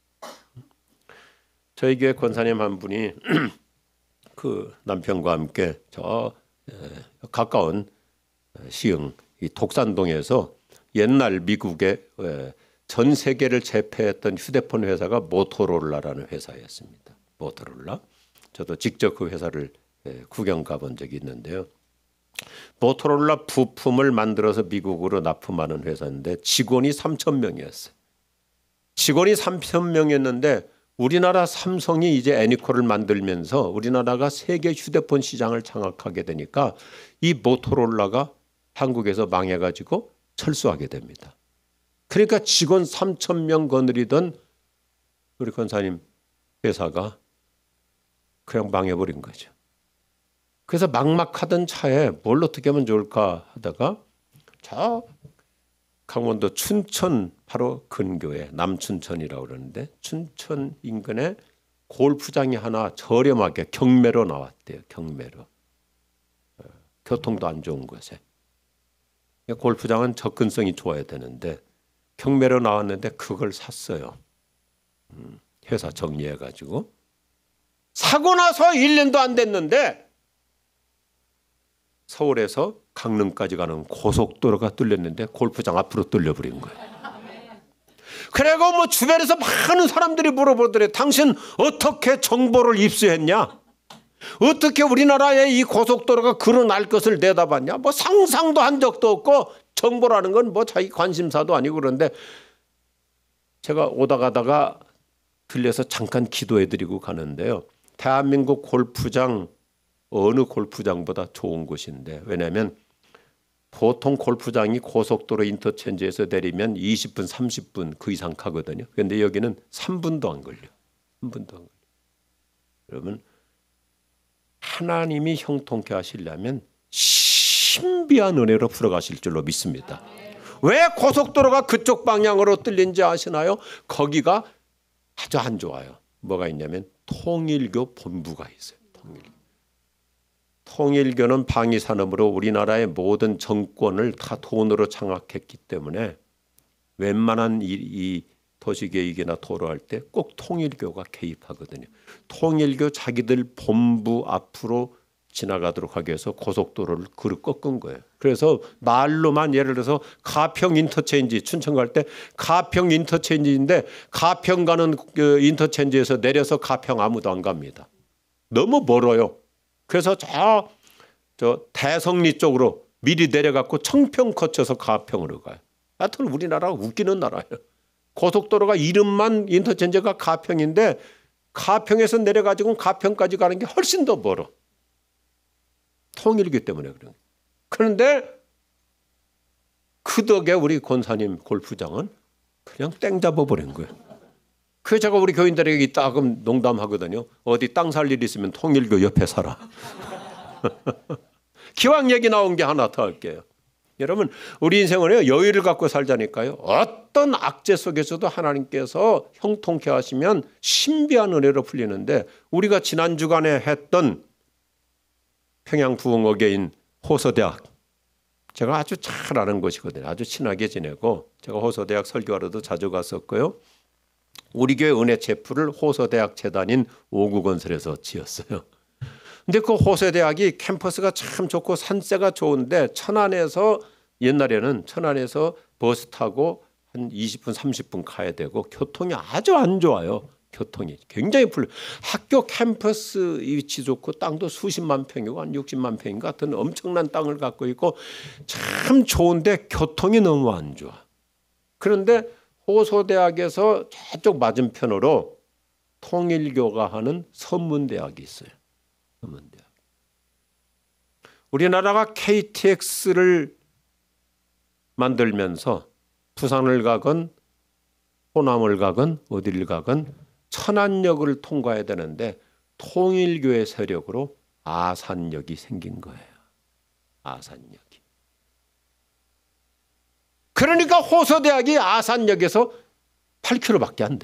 저희 교회 권사님 한 분이 그 남편과 함께 저 가까운 시흥 이 독산동에서 옛날 미국의 전 세계를 제패했던 휴대폰 회사가 모토로라라는 회사였습니다. 모토로라. 저도 직접 그 회사를 구경 가본 적이 있는데요. 모토로라 부품을 만들어서 미국으로 납품하는 회사인데 직원이 삼천 명이었어요. 직원이 삼천 명이었는데 우리나라 삼성이 이제 애니콜을 만들면서 우리나라가 세계 휴대폰 시장을 장악하게 되니까 이 모토로라가 한국에서 망해가지고 철수하게 됩니다. 그러니까 직원 삼천 명 거느리던 우리 권사님 회사가 그냥 망해버린 거죠. 그래서 막막하던 차에 뭘 어떻게 하면 좋을까 하다가 저 강원도 춘천 바로 근교에 남춘천이라고 그러는데 춘천 인근에 골프장이 하나 저렴하게 경매로 나왔대요. 경매로. 교통도 안 좋은 곳에. 골프장은 접근성이 좋아야 되는데 경매로 나왔는데 그걸 샀어요. 회사 정리해가지고. 사고 나서 일 년도 안 됐는데 서울에서 강릉까지 가는 고속도로가 뚫렸는데 골프장 앞으로 뚫려버린 거예요. 그리고 뭐 주변에서 많은 사람들이 물어보더래. 당신 어떻게 정보를 입수했냐? 어떻게 우리나라의 이 고속도로가 그러날 것을 내다봤냐? 뭐 상상도 한 적도 없고 정보라는 건 뭐 자기 관심사도 아니고 그런데 제가 오다 가다가 들려서 잠깐 기도해드리고 가는데요. 대한민국 골프장 어느 골프장보다 좋은 곳인데 왜냐하면 보통 골프장이 고속도로 인터체인지에서 내리면 이십 분, 삼십 분 그 이상 가거든요. 그런데 여기는 삼 분도 안 걸려. 삼 분도 안 걸려. 여러분 하나님이 형통케 하시려면 신비한 은혜로 풀어가실 줄로 믿습니다. 왜 고속도로가 그쪽 방향으로 뚫린지 아시나요? 거기가 아주 안 좋아요. 뭐가 있냐면 통일교 본부가 있어요. 통일교. 통일교는 방위산업으로 우리나라의 모든 정권을 다 돈으로 장악했기 때문에 웬만한 이, 이 도시계획이나 도로할 때 꼭 통일교가 개입하거든요. 통일교 자기들 본부 앞으로 지나가도록 하기 위해서 고속도로를 그르 꺾은 거예요. 그래서 말로만 예를 들어서 가평 인터체인지 춘천 갈 때 가평 인터체인지인데 가평 가는 그 인터체인지에서 내려서 가평 아무도 안 갑니다. 너무 멀어요. 그래서 저, 저 대성리 쪽으로 미리 내려갖고 청평 거쳐서 가평으로 가요. 하여튼 우리나라가 웃기는 나라예요. 고속도로가 이름만 인터체인지가 가평인데 가평에서 내려가지고 가평까지 가는 게 훨씬 더 멀어. 통일교 때문에 그런. 그런데 그 덕에 우리 권사님 골프장은 그냥 땡 잡아버린 거예요. 그래서 제가 우리 교인들에게 이따금 농담하거든요. 어디 땅 살 일 있으면 통일교 옆에 살아. 기왕 얘기 나온 게 하나 더 할게요. 여러분 우리 인생은 여유를 갖고 살자니까요. 어떤 악재 속에서도 하나님께서 형통케 하시면 신비한 은혜로 풀리는데 우리가 지난 주간에 했던 평양부흥어게인 호서대학 제가 아주 잘 아는 곳이거든요. 아주 친하게 지내고 제가 호서대학 설교하러도 자주 갔었고요. 우리 교회 은혜체프를 호서대학 재단인 오구건설에서 지었어요. 근데 그 호서대학이 캠퍼스가 참 좋고 산세가 좋은데 천안에서 옛날에는 천안에서 버스 타고 한 이십 분 삼십 분 가야 되고 교통이 아주 안 좋아요. 교통이 굉장히 불 학교 캠퍼스 위치 좋고 땅도 수십만 평이고 한 육십만 평 같은 엄청난 땅을 갖고 있고 참 좋은데 교통이 너무 안 좋아. 그런데 호서대학에서 저쪽 맞은편으로 통일교가 하는 선문대학이 있어요. 선문대학. 우리나라가 케이티엑스를 만들면서 부산을 가건 호남을 가건 어디를 가건 천안역을 통과해야 되는데 통일교의 세력으로 아산역이 생긴 거예요. 아산역이. 그러니까 호서대학이 아산역에서 팔 킬로미터밖에 안 돼.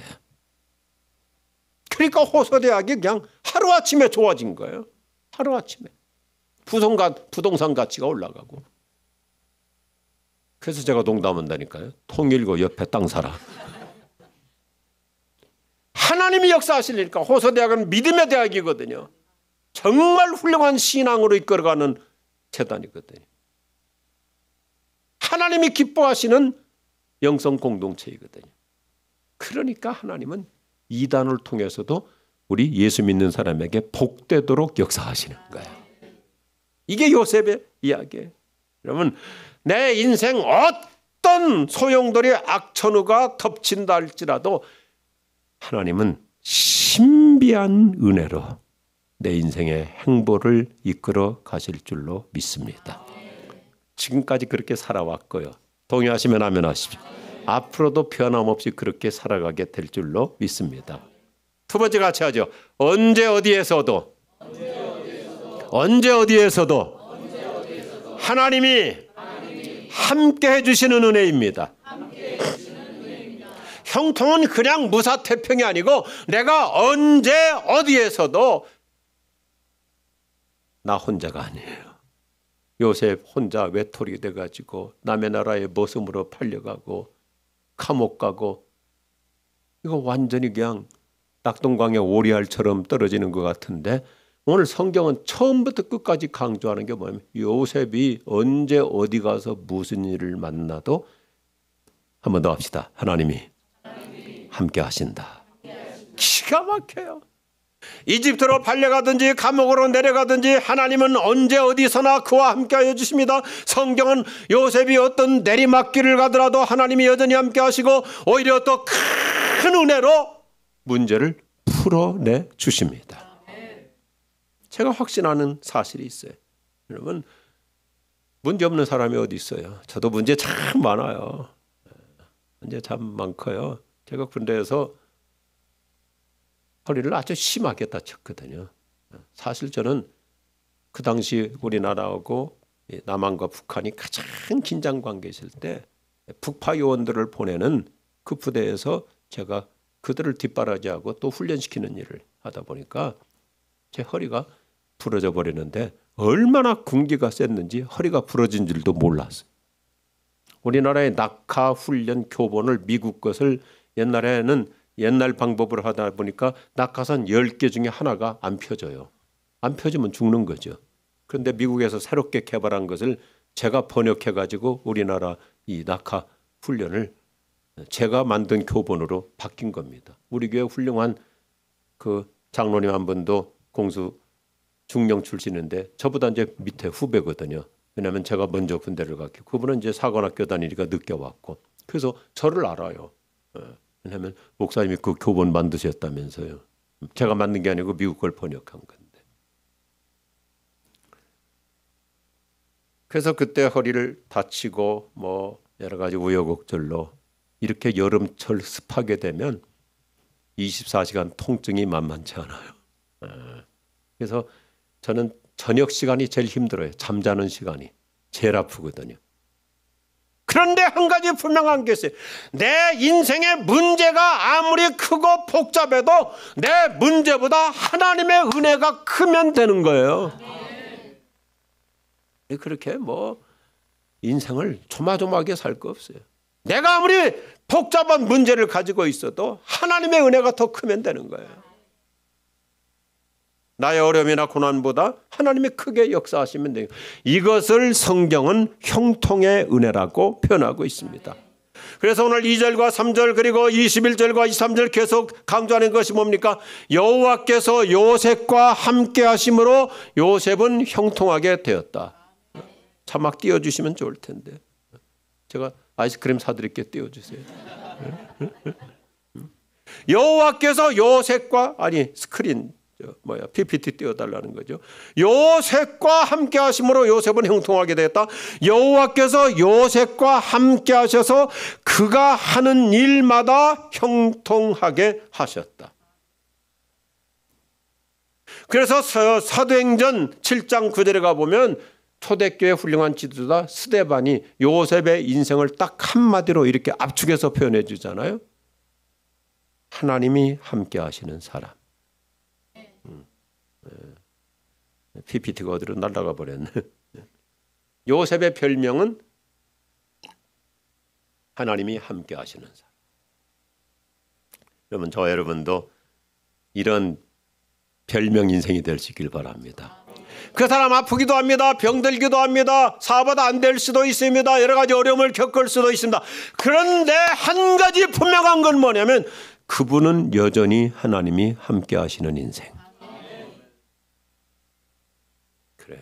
그러니까 호서대학이 그냥 하루아침에 좋아진 거예요. 하루아침에. 부동산, 부동산 가치가 올라가고. 그래서 제가 농담한다니까요. 통일교 옆에 땅 사라. 하나님이 역사하시려니까 호서대학은 믿음의 대학이거든요. 정말 훌륭한 신앙으로 이끌어가는 재단이거든요. 하나님이 기뻐하시는 영성 공동체이거든요. 그러니까 하나님은 이단을 통해서도 우리 예수 믿는 사람에게 복되도록 역사하시는 거예요. 이게 요셉의 이야기예요. 여러분 내 인생 어떤 소용돌이 악천후가 덮친다 할지라도 하나님은 신비한 은혜로 내 인생의 행보를 이끌어 가실 줄로 믿습니다. 지금까지 그렇게 살아왔고요. 동의하시면 아멘 하십시오. 앞으로도 변함없이 그렇게 살아가게 될 줄로 믿습니다. 두 번째 같이 하죠. 언제 어디에서도 언제 어디에서도 하나님이 함께 해주시는 은혜입니다. 형통은 그냥 무사태평이 아니고 내가 언제 어디에서도 나 혼자가 아니에요. 요셉 혼자 외톨이 돼가지고 남의 나라의 모습으로 팔려가고 감옥 가고 이거 완전히 그냥 낙동강의 오리알처럼 떨어지는 것 같은데 오늘 성경은 처음부터 끝까지 강조하는 게 뭐냐면 요셉이 언제 어디 가서 무슨 일을 만나도 한 번 더 합시다. 하나님이 함께 하신다. 기가 막혀요. 이집트로 팔려가든지 감옥으로 내려가든지 하나님은 언제 어디서나 그와 함께하여 주십니다. 성경은 요셉이 어떤 내리막길을 가더라도 하나님이 여전히 함께 하시고 오히려 더 큰 은혜로 문제를 풀어내 주십니다. 제가 확신하는 사실이 있어요. 여러분 문제 없는 사람이 어디 있어요. 저도 문제 참 많아요. 문제 참 많고요. 제가 군대에서 허리를 아주 심하게 다쳤거든요. 사실 저는 그 당시 우리나라하고 남한과 북한이 가장 긴장 관계에 있을 때 북파 요원들을 보내는 그 부대에서 제가 그들을 뒷바라지하고 또 훈련시키는 일을 하다 보니까 제 허리가 부러져 버리는데 얼마나 군기가 셌는지 허리가 부러진 줄도 몰랐어요. 우리나라의 낙하 훈련 교본을 미국 것을 옛날에는 옛날 방법으로 하다 보니까 낙하산 열 개 중에 하나가 안 펴져요. 안 펴지면 죽는 거죠. 그런데 미국에서 새롭게 개발한 것을 제가 번역해가지고 우리나라 이 낙하 훈련을 제가 만든 교본으로 바뀐 겁니다. 우리 교회 훌륭한 그 장로님 한 분도 공수 중령 출신인데 저보다 이제 밑에 후배거든요. 왜냐하면 제가 먼저 군대를 갔고 그분은 이제 사관학교 다니니까 늦게 왔고 그래서 저를 알아요. 왜냐하면 목사님이 그 교본 만드셨다면서요. 제가 만든 게 아니고 미국 걸 번역한 건데. 그래서 그때 허리를 다치고 뭐 여러 가지 우여곡절로 이렇게 여름철 습하게 되면 이십사 시간 통증이 만만치 않아요. 그래서 저는 저녁 시간이 제일 힘들어요. 잠자는 시간이 제일 아프거든요. 그런데 한 가지 분명한 게 있어요. 내 인생의 문제가 아무리 크고 복잡해도 내 문제보다 하나님의 은혜가 크면 되는 거예요. 그렇게 뭐 인생을 조마조마하게 살 거 없어요. 내가 아무리 복잡한 문제를 가지고 있어도 하나님의 은혜가 더 크면 되는 거예요. 나의 어려움이나 고난보다 하나님이 크게 역사하시면 돼요. 이것을 성경은 형통의 은혜라고 표현하고 있습니다. 그래서 오늘 이 절과 삼 절 그리고 이십일 절과 이십삼 절 계속 강조하는 것이 뭡니까? 여호와께서 요셉과 함께 하심으로 요셉은 형통하게 되었다. 자막 띄워주시면 좋을 텐데. 제가 아이스크림 사드릴게 띄워주세요. 여호와께서 요셉과 아니 스크린 뭐야 피피티 띄워달라는 거죠. 요셉과 함께 하심으로 요셉은 형통하게 되었다. 여호와께서 요셉과 함께 하셔서 그가 하는 일마다 형통하게 하셨다. 그래서 사도행전 칠 장 구 절에 가보면 초대교회 훌륭한 지도자 스데반이 요셉의 인생을 딱 한마디로 이렇게 압축해서 표현해 주잖아요. 하나님이 함께 하시는 사람. 음. 피피티가 어디로 날아가 버렸네. 요셉의 별명은 하나님이 함께 하시는 사람. 여러분, 저 여러분도 이런 별명 인생이 될 수 있길 바랍니다. 그 사람 아프기도 합니다. 병들기도 합니다. 사업하다 안 될 수도 있습니다. 여러 가지 어려움을 겪을 수도 있습니다. 그런데 한 가지 분명한 건 뭐냐면 그분은 여전히 하나님이 함께 하시는 인생. 그래요.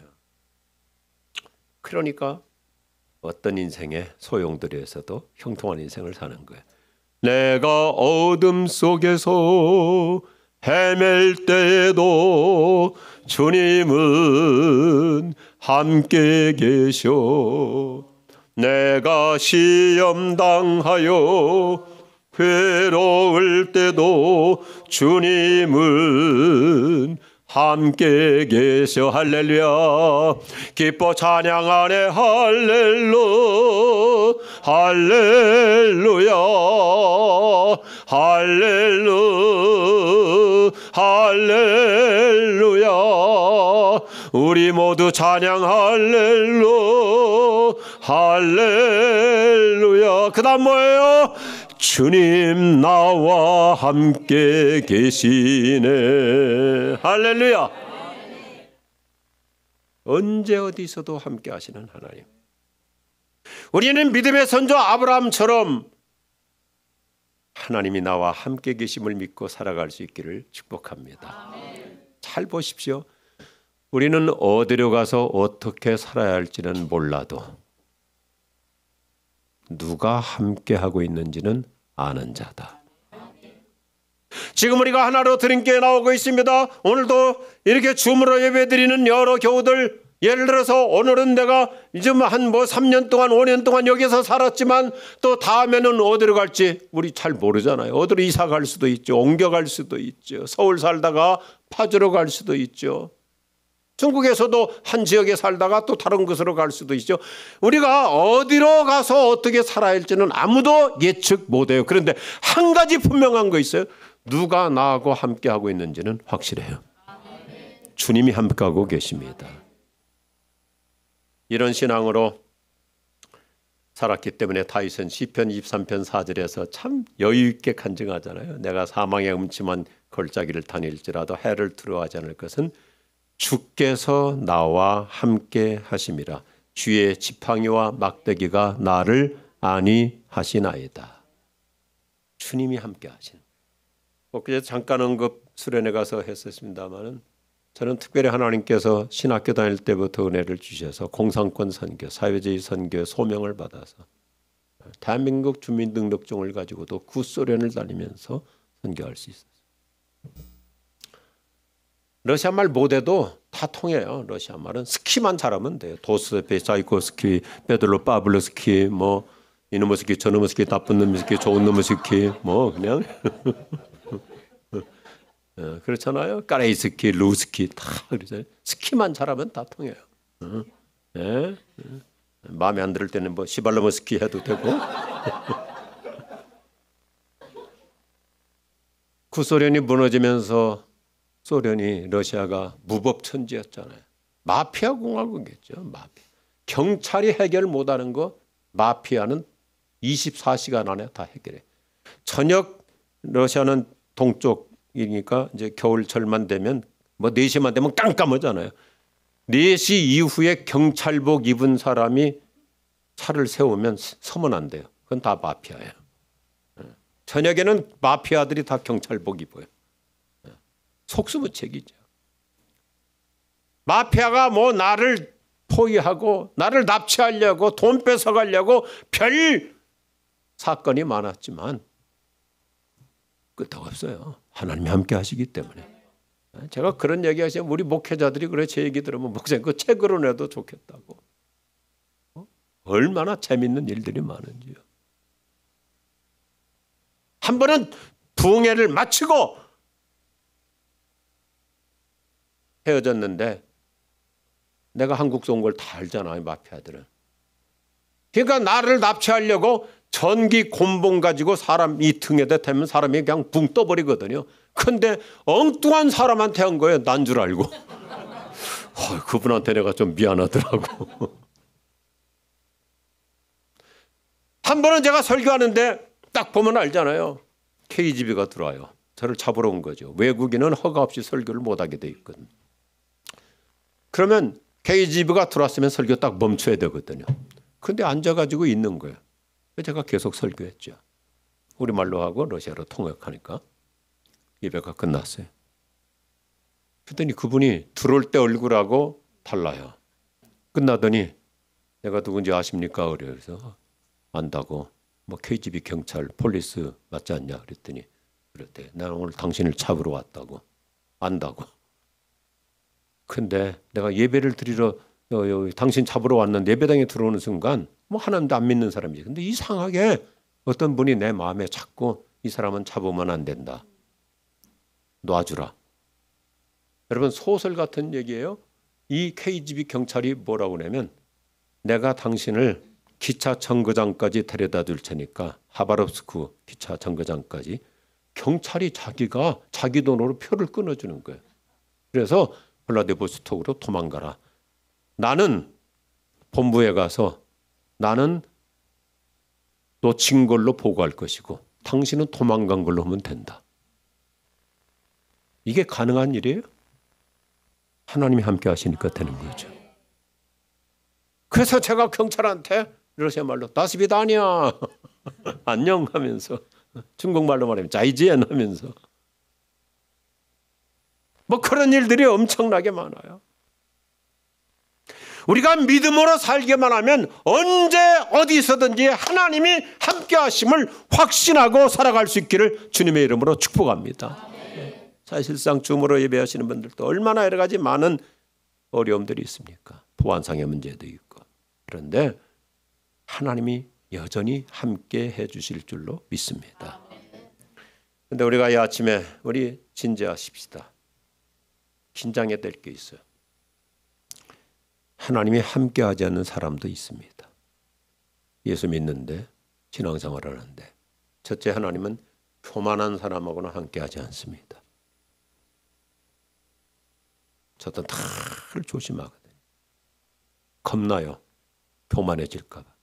그러니까 어떤 인생의 소용돌이에서도 형통한 인생을 사는 거예요. 내가 어둠 속에서 헤맬 때에도 주님은 함께 계셔. 내가 시험 당하여 괴로울 때도 주님은 함께 계셔. 할렐루야. 기뻐 찬양하네. 할렐루 할렐루야 할렐루 할렐루야. 우리 모두 찬양 할렐루 할렐루야. 그 다음 뭐예요? 주님 나와 함께 계시네. 할렐루야. 언제 어디서도 함께 하시는 하나님. 우리는 믿음의 선조 아브라함처럼 하나님이 나와 함께 계심을 믿고 살아갈 수 있기를 축복합니다. 잘 보십시오. 우리는 어디로 가서 어떻게 살아야 할지는 몰라도 누가 함께 하고 있는지는 아는 자다. 지금 우리가 하나로 드림교회 나오고 있습니다. 오늘도 이렇게 줌으로 예배드리는 여러 교우들, 예를 들어서 오늘은 내가 이제 한 뭐 삼 년 동안 오 년 동안 여기서 살았지만 또 다음에는 어디로 갈지 우리 잘 모르잖아요. 어디로 이사 갈 수도 있죠. 옮겨갈 수도 있죠. 서울 살다가 파주로 갈 수도 있죠. 중국에서도 한 지역에 살다가 또 다른 곳으로 갈 수도 있죠. 우리가 어디로 가서 어떻게 살아야 할지는 아무도 예측 못해요. 그런데 한 가지 분명한 거 있어요. 누가 나하고 함께하고 있는지는 확실해요. 주님이 함께하고 계십니다. 이런 신앙으로 살았기 때문에 다윗은 시편 이십삼 편 사 절에서 참 여유 있게 간증하잖아요. 내가 사망의 음침한 골짜기를 다닐지라도 해를 두려워하지 않을 것은 주께서 나와 함께 하심이라. 주의 지팡이와 막대기가 나를 안위하시나이다. 주님이 함께 하신. 엊그제 잠깐 언급 수련회 가서 했었습니다마는 저는 특별히 하나님께서 신학교 다닐 때부터 은혜를 주셔서 공산권 선교, 사회주의 선교의 소명을 받아서 대한민국 주민등록증을 가지고도 구소련을 다니면서 선교할 수 있었어요. 러시아 말 못해도 다 통해요. 러시아 말은 스키만 잘하면 돼요. 도스토옙스키, 베들로 파블로스키, 뭐 이놈의 스키, 저놈의 스키, 나쁜 놈의 스키, 좋은 놈의 스키, 뭐 그냥 어, 그렇잖아요. 까레이스키, 루스키 다 그러잖아요. 스키만 잘하면 다 통해요. 어? 예? 마음에 안 들을 때는 뭐 시발로머스키 해도 되고. 구소련이 무너지면서 소련이 러시아가 무법천지였잖아요. 마피아 공화국이었죠. 마피아. 경찰이 해결 못하는 거 마피아는 이십사 시간 안에 다 해결해. 저녁 러시아는 동쪽이니까 이제 겨울철만 되면 뭐 네 시만 되면 깜깜하잖아요. 네 시 이후에 경찰복 입은 사람이 차를 세우면 서면 안 돼요. 그건 다 마피아예요. 저녁에는 마피아들이 다 경찰복 입어요. 속수무책이죠. 마피아가 뭐 나를 포위하고 나를 납치하려고 돈 뺏어가려고 별 사건이 많았지만 끝도 없어요. 하나님이 함께 하시기 때문에. 제가 그런 얘기 하시면 우리 목회자들이 그래 제 얘기 들으면 목사님 그 책으로 내도 좋겠다고. 어? 얼마나 재밌는 일들이 많은지요. 한 번은 부흥회를 마치고 헤어졌는데 내가 한국서 온 걸 다 알잖아요. 마피아들은. 그러니까 나를 납치하려고 전기 곤봉 가지고 사람 이 등에다 대면 사람이 그냥 붕 떠버리거든요. 근데 엉뚱한 사람한테 한 거예요. 난 줄 알고. 어, 그분한테 내가 좀 미안하더라고. 한 번은 제가 설교하는데 딱 보면 알잖아요. 케이지비가 들어와요. 저를 잡으러 온 거죠. 외국인은 허가 없이 설교를 못하게 돼 있거든요. 그러면 케이지비가 들어왔으면 설교 딱 멈춰야 되거든요. 근데 앉아가지고 있는 거예요. 제가 계속 설교했죠. 우리말로 하고 러시아로 통역하니까 예배가 끝났어요. 그랬더니 그분이 들어올 때 얼굴하고 달라요. 끝나더니 내가 누군지 아십니까? 그래서 안다고. 뭐 케이지비 경찰 폴리스 맞지 않냐 그랬더니 그랬대. 나는 오늘 당신을 잡으러 왔다고. 안다고. 근데 내가 예배를 드리러 여, 여, 당신 잡으러 왔는데 예배당에 들어오는 순간 뭐 하나님도 안 믿는 사람이지. 근데 이상하게 어떤 분이 내 마음에 자꾸 이 사람은 잡으면 안 된다. 놔주라. 여러분 소설 같은 얘기예요. 이 케이지비 경찰이 뭐라고 하냐면 내가 당신을 기차 정거장까지 데려다 줄 테니까 하바롭스크 기차 정거장까지 경찰이 자기가 자기 돈으로 표를 끊어주는 거예요. 그래서 블라디보스톡으로 도망가라. 나는 본부에 가서 나는 놓친 걸로 보고할 것이고 당신은 도망간 걸로 하면 된다. 이게 가능한 일이에요? 하나님이 함께 하시니까 되는 거죠. 그래서 제가 경찰한테 러시아 말로 다스비다니야 안녕 하면서 중국말로 말하면 자이지엔 하면서 뭐 그런 일들이 엄청나게 많아요. 우리가 믿음으로 살기만 하면 언제 어디서든지 하나님이 함께 하심을 확신하고 살아갈 수 있기를 주님의 이름으로 축복합니다. 사실상 줌으로 예배하시는 분들도 얼마나 여러 가지 많은 어려움들이 있습니까? 보안상의 문제도 있고. 그런데 하나님이 여전히 함께 해 주실 줄로 믿습니다. 그런데 우리가 이 아침에 우리 진지하십시다. 긴장해야 될 게 있어요. 하나님이 함께하지 않는 사람도 있습니다. 예수 믿는데 신앙생활을 하는데 첫째 하나님은 교만한 사람하고는 함께하지 않습니다. 저도 다를 조심하거든요. 겁나요. 교만해질까 봐.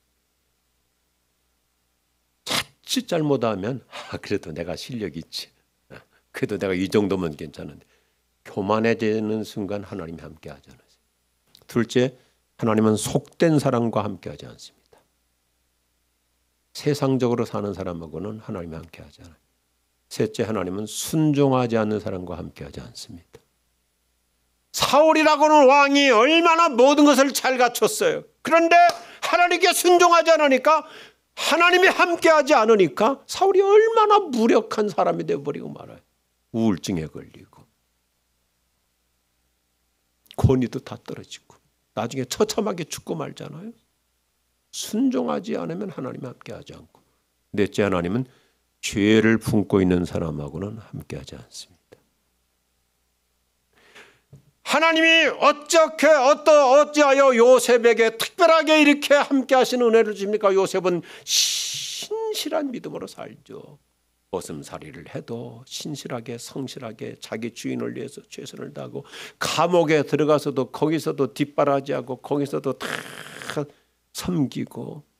자칫 잘못하면 아, 그래도 내가 실력이 있지. 그래도 내가 이 정도면 괜찮은데 교만해지는 순간 하나님이 함께하지 않으세요. 둘째, 하나님은 속된 사람과 함께하지 않습니다. 세상적으로 사는 사람하고는 하나님이 함께하지 않아요. 셋째, 하나님은 순종하지 않는 사람과 함께하지 않습니다. 사울이라고는 왕이 얼마나 모든 것을 잘 갖췄어요. 그런데 하나님께 순종하지 않으니까, 하나님이 함께하지 않으니까 사울이 얼마나 무력한 사람이 되어버리고 말아요. 우울증에 걸리고 권위도 다 떨어지고 나중에 처참하게 죽고 말잖아요. 순종하지 않으면 하나님이 함께하지 않고. 넷째, 하나님은 죄를 품고 있는 사람하고는 함께하지 않습니다. 하나님이 어떻게 어떠 어찌하여 요셉에게 특별하게 이렇게 함께하시는 은혜를 주십니까? 요셉은 신실한 믿음으로 살죠. 보슴살이를 해도 신실하게 성실하게 자기 주인을 위해서 최선을 다하고, 감옥에 들어가서도 거기서도 뒷바라지하고 거기서도 다 섬기고,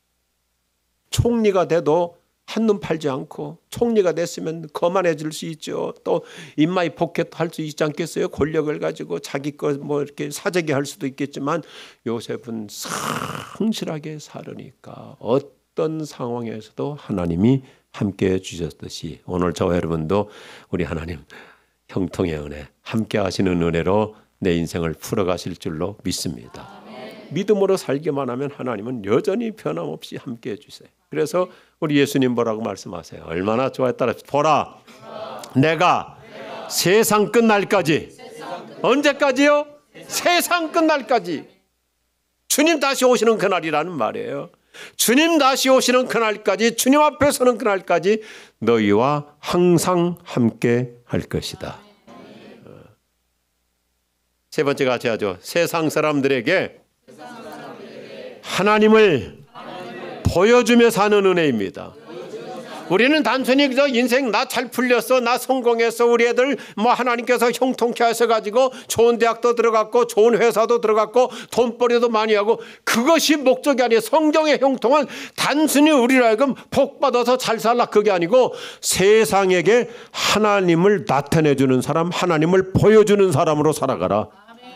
총리가 돼도 한눈 팔지 않고, 총리가 됐으면 거만해질 수 있죠. 또 인마이 포켓 할 수 있지 않겠어요? 권력을 가지고 자기 거 뭐 이렇게 사재기 할 수도 있겠지만, 요셉은 성실하게 살으니까 어떤 상황에서도 하나님이 함께 해주셨듯이, 오늘 저와 여러분도 우리 하나님 형통의 은혜, 함께 하시는 은혜로 내 인생을 풀어가실 줄로 믿습니다. 아멘. 믿음으로 살기만 하면 하나님은 여전히 변함없이 함께 해주세요. 그래서 우리 예수님 뭐라고 말씀하세요? 얼마나 좋아했더라. 보라, 내가, 내가 세상 끝날까지, 세상 끝. 언제까지요? 세상, 세상 끝날까지. 주님 다시 오시는 그날이라는 말이에요. 주님 다시 오시는 그날까지, 주님 앞에 서는 그날까지 너희와 항상 함께 할 것이다. 세 번째 같이 하죠. 세상 사람들에게 하나님을 보여주며 사는 은혜입니다. 우리는 단순히 그저 인생 나 잘 풀렸어, 나 성공했어, 우리 애들 뭐 하나님께서 형통케 하셔가지고 좋은 대학도 들어갔고 좋은 회사도 들어갔고 돈벌이도 많이 하고, 그것이 목적이 아니에요. 성경의 형통은 단순히 우리를 하여금 복 받아서 잘 살라, 그게 아니고 세상에게 하나님을 나타내주는 사람, 하나님을 보여주는 사람으로 살아가라.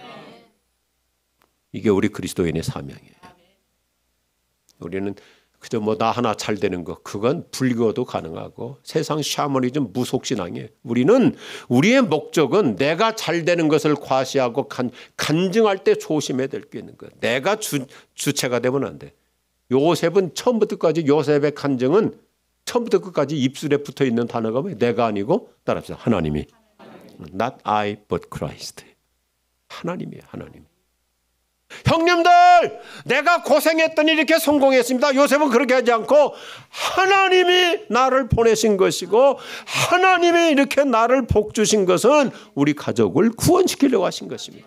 이게 우리 그리스도인의 사명이에요. 우리는 그저 뭐 나 하나 잘 되는 거, 그건 불교도 가능하고 세상 샤머니즘 무속신앙이에요. 우리는 우리의 목적은 내가 잘 되는 것을 과시하고 간, 간증할 때 조심해야 될 게 있는 거예요. 내가 주, 주체가 되면 안 돼. 요셉은 처음부터 끝까지, 요셉의 간증은 처음부터 끝까지 입술에 붙어 있는 단어가 뭐예요? 내가 아니고, 따라합시다. 하나님이. Not I but Christ. 하나님이에요. 하나님. 형님들, 내가 고생했더니 이렇게 성공했습니다. 요셉은 그렇게 하지 않고 하나님이 나를 보내신 것이고, 하나님이 이렇게 나를 복 주신 것은 우리 가족을 구원시키려고 하신 것입니다.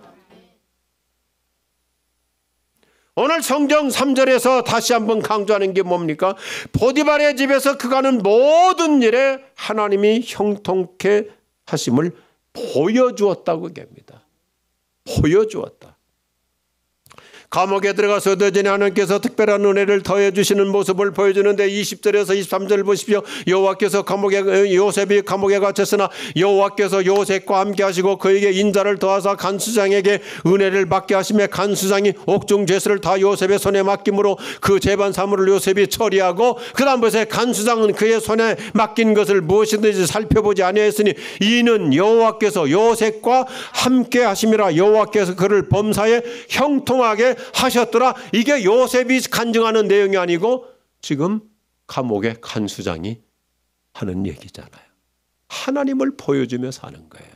오늘 성경 삼 절에서 다시 한번 강조하는 게 뭡니까? 보디발의 집에서 그가 하는 모든 일에 하나님이 형통케 하심을 보여주었다고 얘기합니다. 보여주었다. 감옥에 들어가서 여전히 하나님께서 특별한 은혜를 더해 주시는 모습을 보여주는데, 이십 절에서 이십삼 절 보십시오. 여호와께서 감옥에, 요셉이 감옥에 갇혔으나 여호와께서 요셉과 함께 하시고 그에게 인자를 더하사 간수장에게 은혜를 받게 하시며, 간수장이 옥중 죄수를 다 요셉의 손에 맡김으로 그 재반 사물을 요셉이 처리하고, 그 다음 벌써 간수장은 그의 손에 맡긴 것을 무엇이든지 살펴보지 아니하였으니 이는 여호와께서 요셉과 함께 하심이라. 여호와께서 그를 범사에 형통하게 하셨더라. 이게 요셉이 간증하는 내용이 아니고 지금 감옥의 간수장이 하는 얘기잖아요. 하나님을 보여주며 사는 거예요.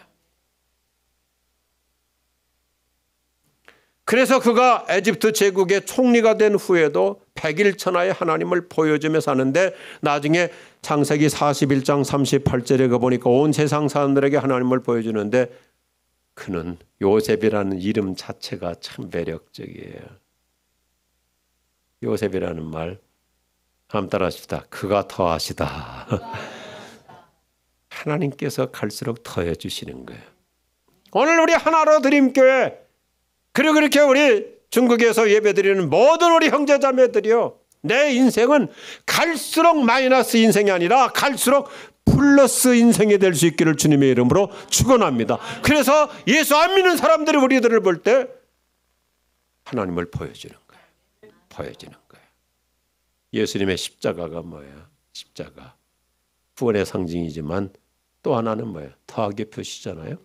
그래서 그가 에집트 제국의 총리가 된 후에도 백일천하에 하나님을 보여주며 사는데, 나중에 창세기 사십일 장 삼십팔 절에 가보니까 온 세상 사람들에게 하나님을 보여주는데, 그는 요셉이라는 이름 자체가 참 매력적이에요. 요셉이라는 말 한번 따라하십시다. 그가 더하시다. 하나님께서 갈수록 더해 주시는 거예요. 오늘 우리 하나로 드림교회, 그리고 그렇게 우리 중국에서 예배드리는 모든 우리 형제자매들이요, 내 인생은 갈수록 마이너스 인생이 아니라 갈수록 플러스 인생이 될 수 있기를 주님의 이름으로 축원합니다. 그래서 예수 안 믿는 사람들이 우리들을 볼 때 하나님을 보여주는 거예요. 보여주는 거예요. 예수님의 십자가가 뭐예요? 십자가. 구원의 상징이지만 또 하나는 뭐예요? 더하기 표시잖아요.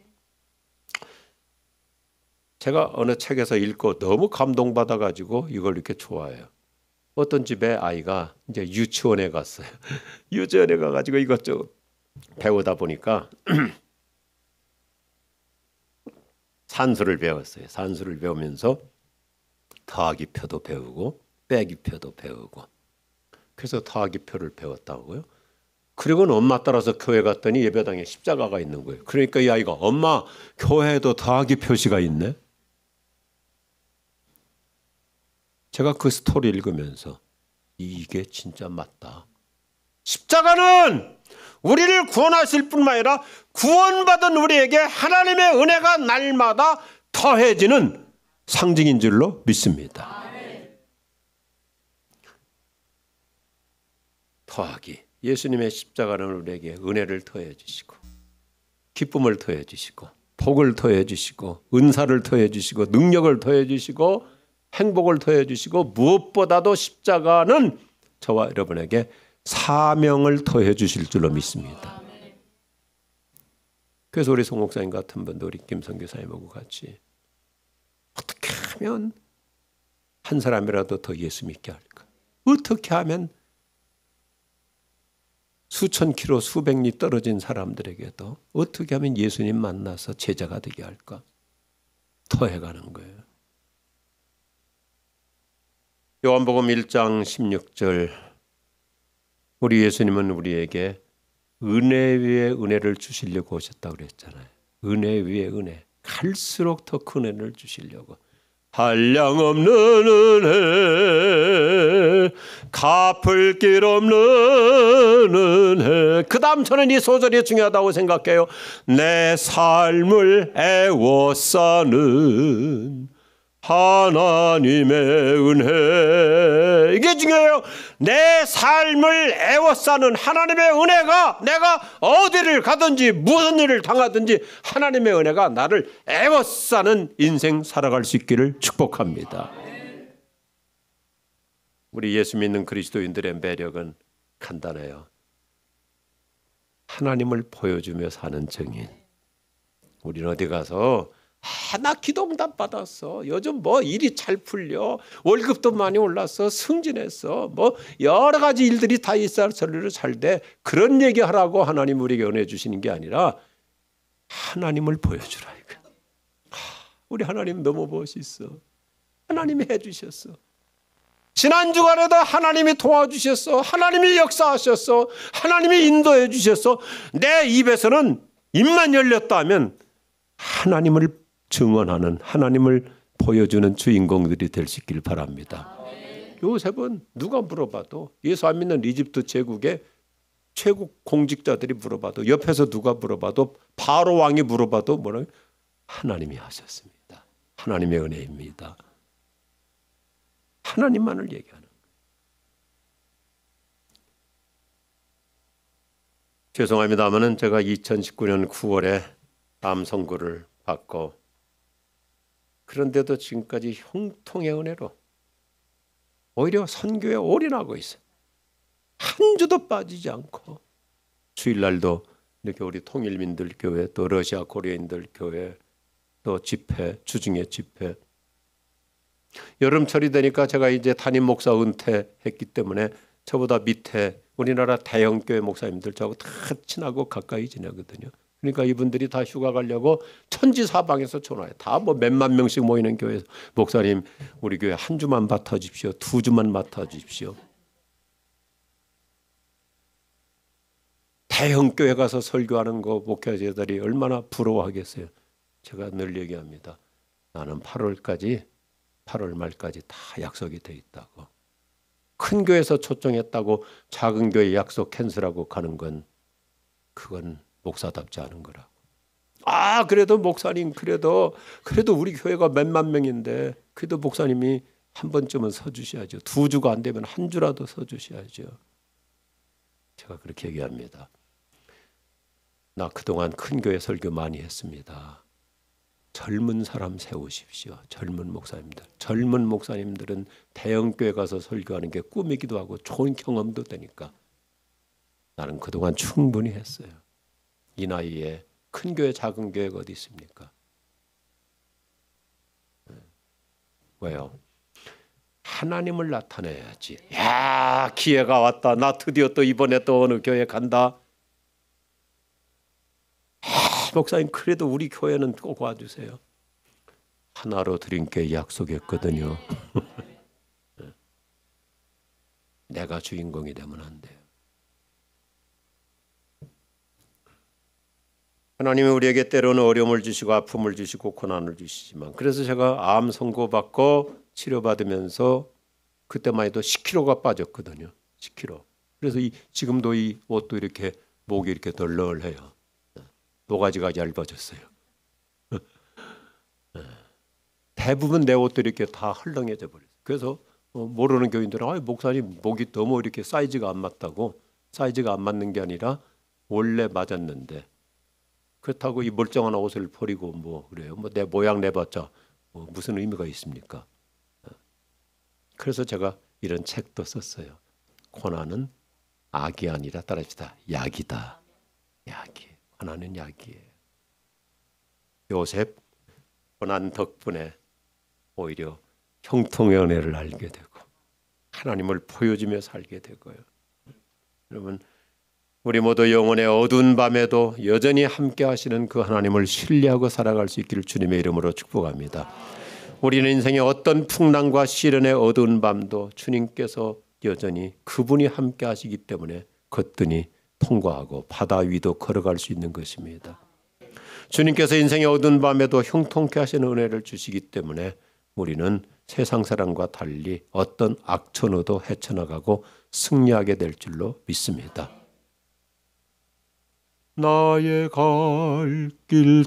제가 어느 책에서 읽고 너무 감동받아가지고 이걸 이렇게 좋아해요. 어떤 집에 아이가 이제 유치원에 갔어요. 유치원에 가가지고 이것저것 배우다 보니까 산수를 배웠어요. 산수를 배우면서 더하기 표도 배우고 빼기 표도 배우고 그래서 더하기 표를 배웠다고요. 그리고는 엄마 따라서 교회 갔더니 예배당에 십자가가 있는 거예요. 그러니까 이 아이가 엄마 교회에도 더하기 표시가 있네. 제가 그 스토리 읽으면서 이게 진짜 맞다. 십자가는 우리를 구원하실 뿐만 아니라 구원받은 우리에게 하나님의 은혜가 날마다 더해지는 상징인 줄로 믿습니다. 더하기. 예수님의 십자가는 우리에게 은혜를 더해 주시고 기쁨을 더해 주시고 복을 더해 주시고 은사를 더해 주시고 능력을 더해 주시고 행복을 더해 주시고 무엇보다도 십자가는 저와 여러분에게 사명을 더해 주실 줄로 믿습니다. 그래서 우리 송 목사님 같은 분도 우리 김성 교사님하고 같이 어떻게 하면 한 사람이라도 더 예수 믿게 할까? 어떻게 하면 수천 킬로 수백 리 떨어진 사람들에게도 어떻게 하면 예수님 만나서 제자가 되게 할까? 더해가는 거예요. 요한복음 일 장 십육 절 우리 예수님은 우리에게 은혜 위에 은혜를 주시려고 오셨다고 그랬잖아요. 은혜 위에 은혜. 갈수록 더 큰 은혜를 주시려고. 한량없는 은혜 갚을 길 없는 은혜. 그 다음 저는 이 소절이 중요하다고 생각해요. 내 삶을 애워싸는 하나님의 은혜. 이게 중요해요. 내 삶을 애워싸는 하나님의 은혜가 내가 어디를 가든지 무슨 일을 당하든지 하나님의 은혜가 나를 애워싸는 인생 살아갈 수 있기를 축복합니다. 우리 예수 믿는 그리스도인들의 매력은 간단해요. 하나님을 보여주며 사는 증인. 우리는 어디 가서 아, 나 기도응답 받았어. 요즘 뭐 일이 잘 풀려. 월급도 많이 올랐어. 승진했어. 뭐 여러 가지 일들이 다 일사천리로 잘 돼. 그런 얘기하라고 하나님 우리에게 은혜 주시는 게 아니라 하나님을 보여주라. 이거. 우리 하나님 너무 멋있어. 하나님이 해주셨어. 지난 주간에도 하나님이 도와주셨어. 하나님이 역사하셨어. 하나님이 인도해 주셨어. 내 입에서는 입만 열렸다 하면 하나님을 증언하는 하나님을 보여주는 주인공들이 될 수 있길 바랍니다. 요셉은 누가 물어봐도 예수 안 믿는 이집트 제국의 최고 공직자들이 물어봐도 옆에서 누가 물어봐도 바로 왕이 물어봐도 뭐라 하나님이 하셨습니다. 하나님의 은혜입니다. 하나님만을 얘기하는 거예요. 죄송합니다만은 제가 이천십구 년 구월에 암 선고를 받고 그런데도 지금까지 형통의 은혜로 오히려 선교에 올인하고 있어요. 한 주도 빠지지 않고 주일날도 이렇게 우리 통일민들 교회 또 러시아 코리아인들 교회 또 집회 주중에 집회 여름철이 되니까 제가 이제 담임 목사 은퇴했기 때문에 저보다 밑에 우리나라 대형 교회 목사님들 저하고 다 친하고 가까이 지내거든요. 그러니까 이분들이 다 휴가 가려고 천지사방에서 전화해. 다 뭐 몇만 명씩 모이는 교회 목사님 우리 교회 한 주만 맡아주십시오. 두 주만 맡아주십시오. 대형 교회 가서 설교하는 거 목회자들이 얼마나 부러워하겠어요. 제가 늘 얘기합니다. 나는 팔월까지 팔월 말까지 다 약속이 돼 있다고. 큰 교회에서 초청했다고 작은 교회 약속 캔슬하고 가는 건 그건 목사답지 않은 거라고. 아 그래도 목사님 그래도 그래도 우리 교회가 몇만 명인데 그래도 목사님이 한 번쯤은 서주셔야죠. 두 주가 안 되면 한 주라도 서주셔야죠. 제가 그렇게 얘기합니다. 나 그동안 큰 교회 설교 많이 했습니다. 젊은 사람 세우십시오. 젊은 목사님들. 젊은 목사님들은 대형 교회 가서 설교하는 게 꿈이기도 하고 좋은 경험도 되니까 나는 그동안 충분히 했어요. 이 나이에 큰 교회 작은 교회가 어디 있습니까? 왜요? 하나님을 나타내야지. 야, 기회가 왔다. 나 드디어 또 이번에 또 어느 교회 간다. 아, 목사님 그래도 우리 교회는 꼭 와주세요. 하나로 드린 게 약속했거든요. 내가 주인공이 되면 안 돼요. 하나님이 우리에게 때로는 어려움을 주시고 아픔을 주시고 고난을 주시지만, 그래서 제가 암 선고받고 치료받으면서 그때만 해도 십 킬로그램가 빠졌거든요. 십 킬로그램. 그래서 이, 지금도 이 옷도 이렇게 목이 이렇게 덜덜해요. 모가지가 얇아졌어요. 대부분 내 옷도 이렇게 다 헐렁해져 버렸어요. 그래서 모르는 교인들은 아, 목사님 목이 너무 이렇게 사이즈가 안 맞다고. 사이즈가 안 맞는 게 아니라 원래 맞았는데, 그렇다고 이 멀쩡한 옷을 버리고 뭐 그래요. 뭐 내 모양 내봤자 뭐 무슨 의미가 있습니까? 그래서 제가 이런 책도 썼어요. 고난은 악이 아니라 따라합시다. 약이다. 약이. 고난은 약이에요. 요셉 고난 덕분에 오히려 형통의 은혜를 알게 되고 하나님을 보여주며 살게 되고요. 여러분, 우리 모두 영혼의 어두운 밤에도 여전히 함께 하시는 그 하나님을 신뢰하고 살아갈 수 있기를 주님의 이름으로 축복합니다. 우리는 인생의 어떤 풍랑과 시련의 어두운 밤도 주님께서 여전히 그분이 함께 하시기 때문에 거뜬히 통과하고 바다 위도 걸어갈 수 있는 것입니다. 주님께서 인생의 어두운 밤에도 형통케 하시는 은혜를 주시기 때문에 우리는 세상 사람과 달리 어떤 악천후도 헤쳐나가고 승리하게 될 줄로 믿습니다. 나의 갈 길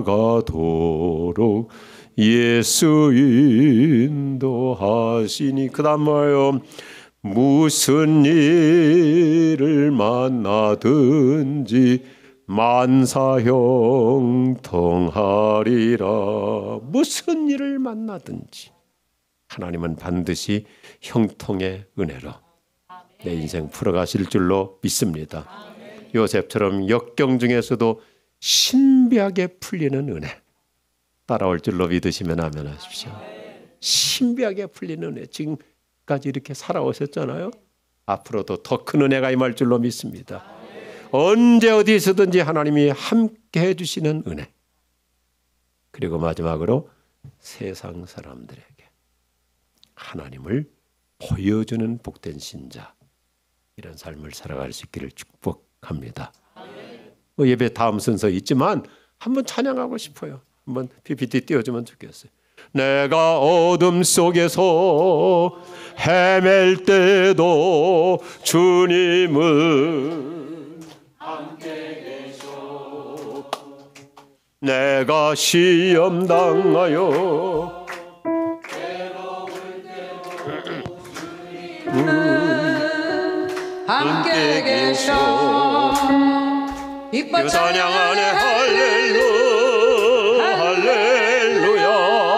다가도록 예수 인도하시니. 그 다음 뭐예요? 무슨 일을 만나든지 만사형통하리라. 무슨 일을 만나든지 하나님은 반드시 형통의 은혜로 내 인생 풀어가실 줄로 믿습니다. 요셉처럼 역경 중에서도 신비하게 풀리는 은혜 따라올 줄로 믿으시면 아멘 하십시오. 신비하게 풀리는 은혜. 지금까지 이렇게 살아오셨잖아요. 앞으로도 더 큰 은혜가 임할 줄로 믿습니다. 언제 어디서든지 하나님이 함께 해주시는 은혜. 그리고 마지막으로 세상 사람들에게 하나님을 보여주는 복된 신자, 이런 삶을 살아갈 수 있기를 축복합니다. 뭐 예배 다음 순서 있지만 한번 찬양하고 싶어요. 한번 피피티 띄워주면 좋겠어요. 내가 어둠 속에서 헤맬 때도 주님은 함께 계셔. 내가 시험 당하여 괴로울 때도 주님은 함께 계셔. 그 찬양 안에 할렐루야. 할렐루야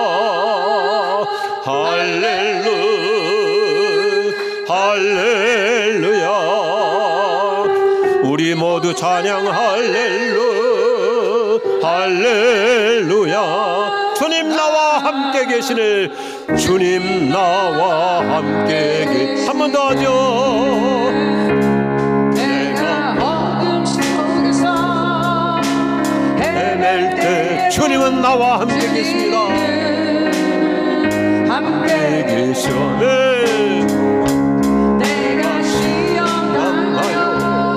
할렐루야 할렐루야. 우리 모두 찬양 할렐루야 할렐루야. 주님 나와 함께 계시네. 주님 나와 함께 계시네. 한 번 더 하죠. 내가 어둠 속에서 헤맬 때 주님은 나와 함께 계십니다. 함께 계셔. 네. 내가 시험 당하여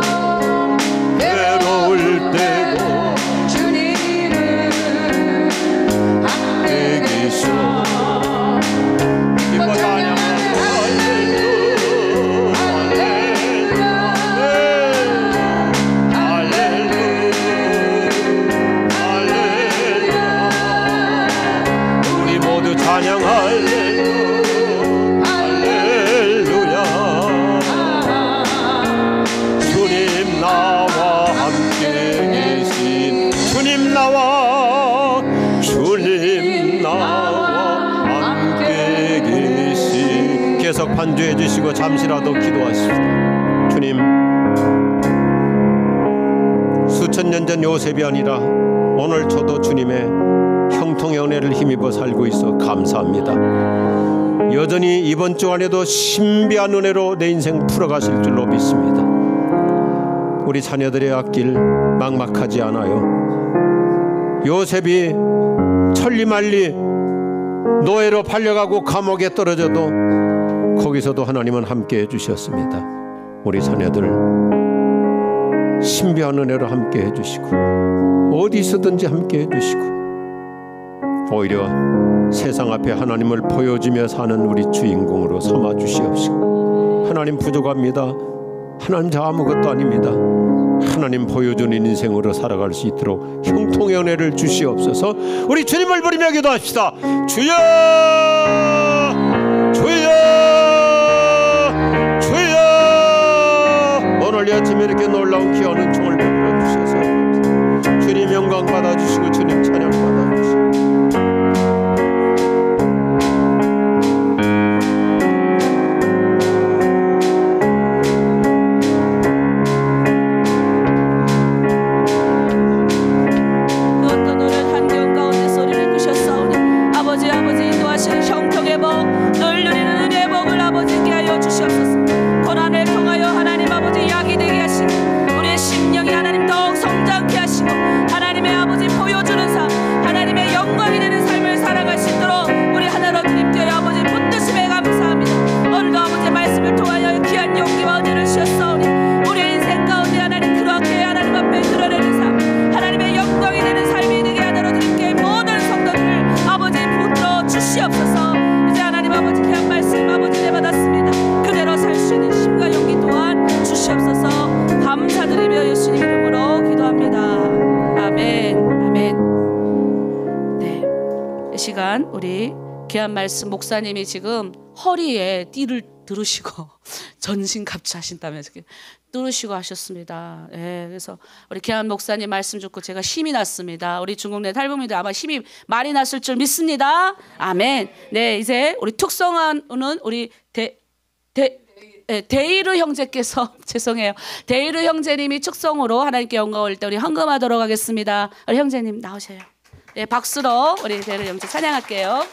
외로울 때도 주님은 함께 계셔. 기뻐 찬양하고 찬양 할렐루야 할렐루야. 주님 나와 함께 반주해 주시고 잠시라도 기도하십시다. 주님, 수천 년 전 요셉이 아니라 오늘 저도 주님의 형통의 은혜를 힘입어 살고 있어 감사합니다. 여전히 이번 주 안에도 신비한 은혜로 내 인생 풀어가실 줄로 믿습니다. 우리 자녀들의 앞길 막막하지 않아요. 요셉이 천리말리 노예로 팔려가고 감옥에 떨어져도 거기서도 하나님은 함께 해주셨습니다. 우리 자녀들 신비한 은혜로 함께 해주시고 어디서든지 함께 해주시고 오히려 세상 앞에 하나님을 보여주며 사는 우리 주인공으로 삼아 주시옵시고 하나님 부족합니다. 하나님 저 아무것도 아닙니다. 하나님 보여주는 인생으로 살아갈 수 있도록 형통의 은혜를 주시옵소서. 우리 주님을 부르며 기도합시다. 주여 주여 주여. 오늘 이 아침에 이렇게 놀라운 귀한 은총을 베풀어 주셔서 주님 영광 받아주시고 주님 찬양 받아주시고 우리 귀한 말씀 목사님이 지금 허리에 띠를 두르시고 전신갑주하신다면서 뚫으시고 하셨습니다. 예, 그래서 우리 귀한 목사님 말씀 듣고 제가 힘이 났습니다. 우리 중국 내 탈북민들 아마 힘이 많이 났을 줄 믿습니다. 아멘. 네, 이제 우리 특성하는 우리 대, 대, 네, 데이르 형제께서 죄송해요. 데이르 형제님이 축성으로 하나님께 영광 올 때 우리 헌금하도록 하겠습니다. 우리 형제님 나오셔요. 네, 박수로 우리 데이르 형제 찬양할게요.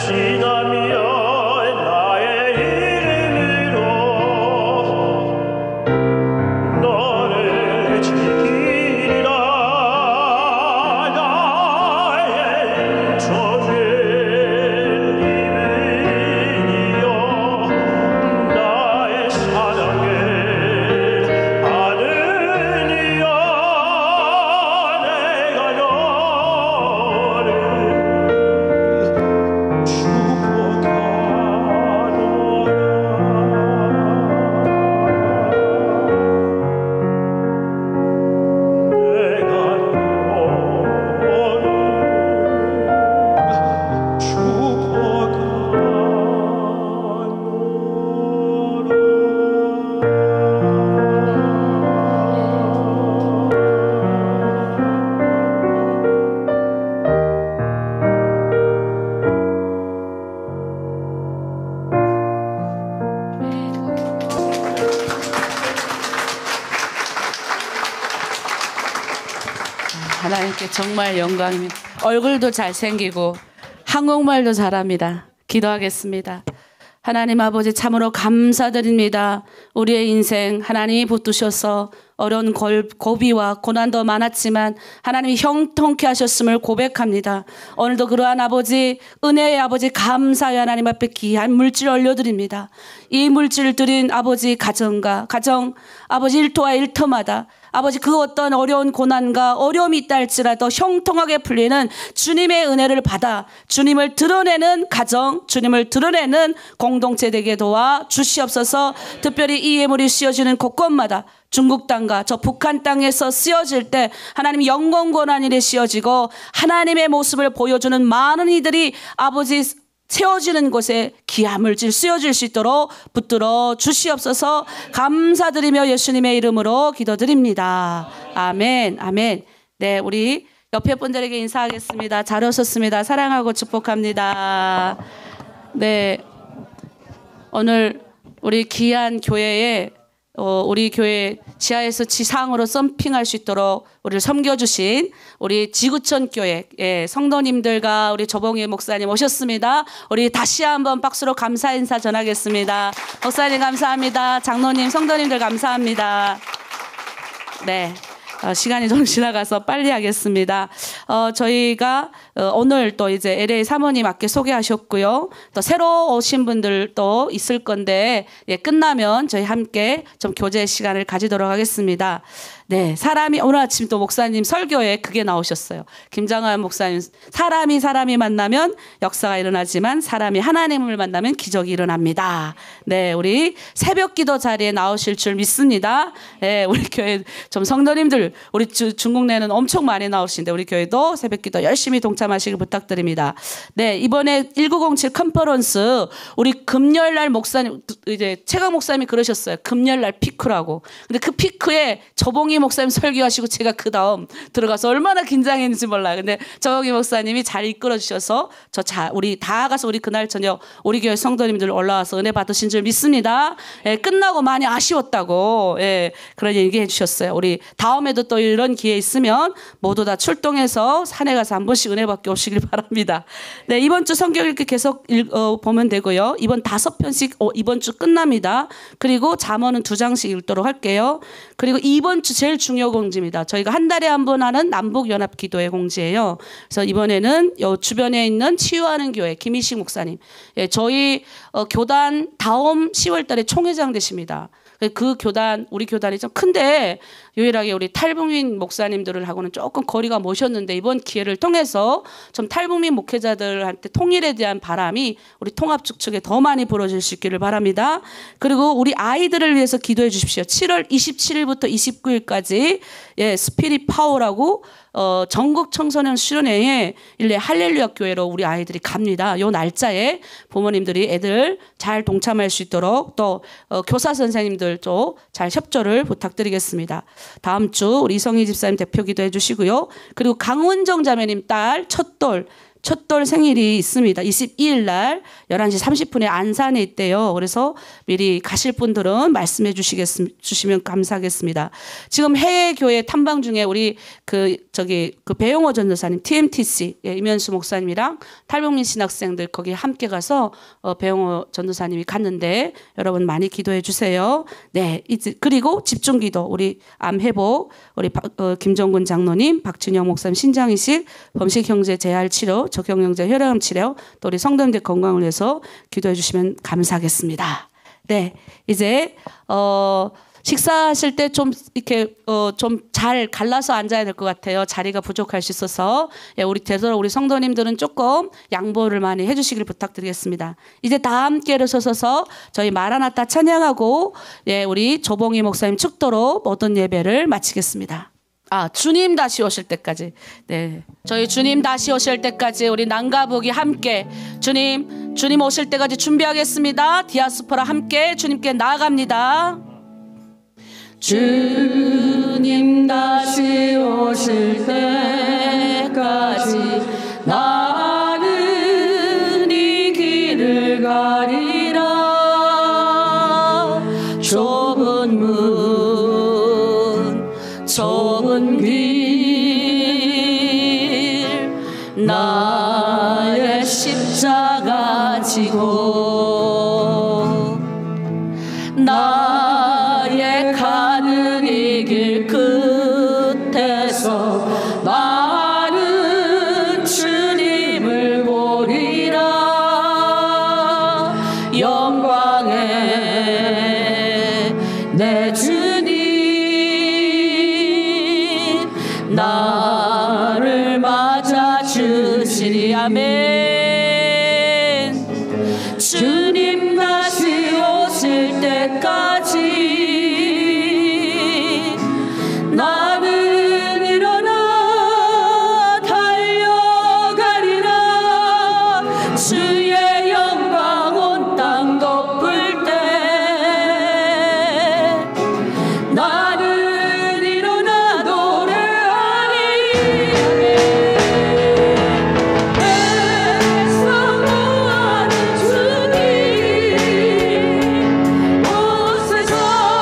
하나님께 정말 영광입니다. 얼굴도 잘생기고 한국말도 잘합니다. 기도하겠습니다. 하나님 아버지 참으로 감사드립니다. 우리의 인생 하나님이 붙드셔서 어려운 고비와 고난도 많았지만 하나님이 형통케 하셨음을 고백합니다. 오늘도 그러한 아버지 은혜의 아버지 감사의 하나님 앞에 귀한 물질을 올려드립니다. 이 물질을 드린 아버지 가정과 가정 아버지 일터와 일터마다 아버지 그 어떤 어려운 고난과 어려움이 있다 할지라도 형통하게 풀리는 주님의 은혜를 받아 주님을 드러내는 가정, 주님을 드러내는 공동체 되게 도와 주시옵소서. 특별히 이 예물이 씌워지는 곳곳마다 중국 땅과 저 북한 땅에서 쓰여질 때 하나님 영광 권한 일에 씌워지고 하나님의 모습을 보여주는 많은 이들이 아버지 세워지는 곳에 귀한 물질 쓰여질 수 있도록 붙들어 주시옵소서. 감사드리며 예수님의 이름으로 기도드립니다. 아멘. 아멘. 네, 우리 옆에 분들에게 인사하겠습니다. 잘 오셨습니다. 사랑하고 축복합니다. 네, 오늘 우리 귀한 교회에 어, 우리 교회 지하에서 지상으로 썸핑할 수 있도록 우리를 섬겨주신 우리 지구촌 교회 예, 성도님들과 우리 조봉희 목사님 오셨습니다. 우리 다시 한번 박수로 감사 인사 전하겠습니다. 목사님 감사합니다. 장로님, 성도님들 감사합니다. 네. 어, 시간이 좀 지나가서 빨리 하겠습니다. 어, 저희가 어, 오늘 또 이제 엘에이 사모님 앞에 소개하셨고요. 또 새로 오신 분들도 있을 건데 예, 끝나면 저희 함께 좀 교제 시간을 가지도록 하겠습니다. 네, 사람이 오늘 아침 또 목사님 설교에 그게 나오셨어요. 김장환 목사님, 사람이 사람이 만나면 역사가 일어나지만 사람이 하나님을 만나면 기적이 일어납니다. 네, 우리 새벽기도 자리에 나오실 줄 믿습니다. 네, 우리 교회 좀 성도님들 우리 주, 중국 내는 엄청 많이 나오시는데 우리 교회도 새벽기도 열심히 동참하시길 부탁드립니다. 네, 이번에 천구백칠 컨퍼런스 우리 금요일날 목사님 이제 최강 목사님이 그러셨어요. 금요일날 피크라고. 근데 그 피크에 저봉이 목사님 설교하시고 제가 그 다음 들어가서 얼마나 긴장했는지 몰라요. 근데 저봉이 목사님이 잘 이끌어 주셔서 저 자 우리 다 가서 우리 그날 저녁 우리 교회 성도님들 올라와서 은혜 받으신 줄 믿습니다. 예, 끝나고 많이 아쉬웠다고 예, 그런 얘기 해주셨어요. 우리 다음에도 또 이런 기회 있으면 모두 다 출동해서 산에 가서 한 번씩 은혜 받게 오시길 바랍니다. 네, 이번 주 성경 읽기 계속 읽, 어, 보면 되고요. 이번 다섯 편씩 어, 이번 주 끝납니다. 그리고 잠언은 두 장씩 읽도록 할게요. 그리고 이번 주 제일 중요 공지입니다. 저희가 한 달에 한 번 하는 남북연합 기도회 공지예요. 그래서 이번에는 요 주변에 있는 치유하는 교회 김희식 목사님, 예, 저희 어, 교단 다음 시월 달에 총회장 되십니다. 그 교단 우리 교단이 좀 큰데 유일하게 우리 탈북민 목사님들을 하고는 조금 거리가 모셨는데 이번 기회를 통해서 좀 탈북민 목회자들한테 통일에 대한 바람이 우리 통합축 측에 더 많이 불어질 수 있기를 바랍니다. 그리고 우리 아이들을 위해서 기도해 주십시오. 칠월 이십칠일부터 이십구일까지 예, 스피릿 파워라고 어, 전국 청소년 수련회에 일례 할렐루야 교회로 우리 아이들이 갑니다. 요 날짜에 부모님들이 애들 잘 동참할 수 있도록 또 어, 교사 선생님들도 잘 협조를 부탁드리겠습니다. 다음 주 우리 이성희 집사님 대표 기도해 주시고요. 그리고 강은정 자매님 딸 첫돌 첫돌 생일이 있습니다. 이십이일 날 열한 시 삼십 분에 안산에 있대요. 그래서 미리 가실 분들은 말씀해 주시겠, 주시면 감사하겠습니다. 지금 해외 교회 탐방 중에 우리 그 저기 그 배용호 전도사님 티엠티씨 예, 이면수 목사님이랑 탈북민 신학생들 거기 함께 가서 어, 배용호 전도사님이 갔는데 여러분 많이 기도해 주세요. 네, 이제 그리고 집중기도 우리 암회복 우리 박, 어, 김정근 장로님, 박진영 목사님 신장이식, 범식 형제 재활 치료, 적형 형제 혈액암 치료, 또 우리 성도님들 건강을 위해서 기도해 주시면 감사하겠습니다. 네, 이제 어. 식사하실 때 좀 이렇게 어 좀 잘 갈라서 앉아야 될 것 같아요. 자리가 부족할 수 있어서 예, 우리 되도록 우리 성도님들은 조금 양보를 많이 해주시길 부탁드리겠습니다. 이제 다 함께 일어서서 저희 마라나타 찬양하고 예, 우리 조봉희 목사님 축도로 모든 예배를 마치겠습니다. 아, 주님 다시 오실 때까지. 네, 저희 주님 다시 오실 때까지 우리 남가북이 함께 주님 주님 오실 때까지 준비하겠습니다. 디아스포라 함께 주님께 나아갑니다. 주님 다시 오실 때까지 나는 이 길을 가리라. 좁은 문 좁은 길 나의 십자가 지고 나의 가는 이 길 끝에서 나는 주님을 보리라. 영광의 내 주님 나를 맞아 주시리. 아멘. 주님 다시 오실 때까지 나는 일어나 달려가리라. 주의 영광 온 땅 덮을 때 나는 일어나 노래하리. 내 사모하는 주님 오셔서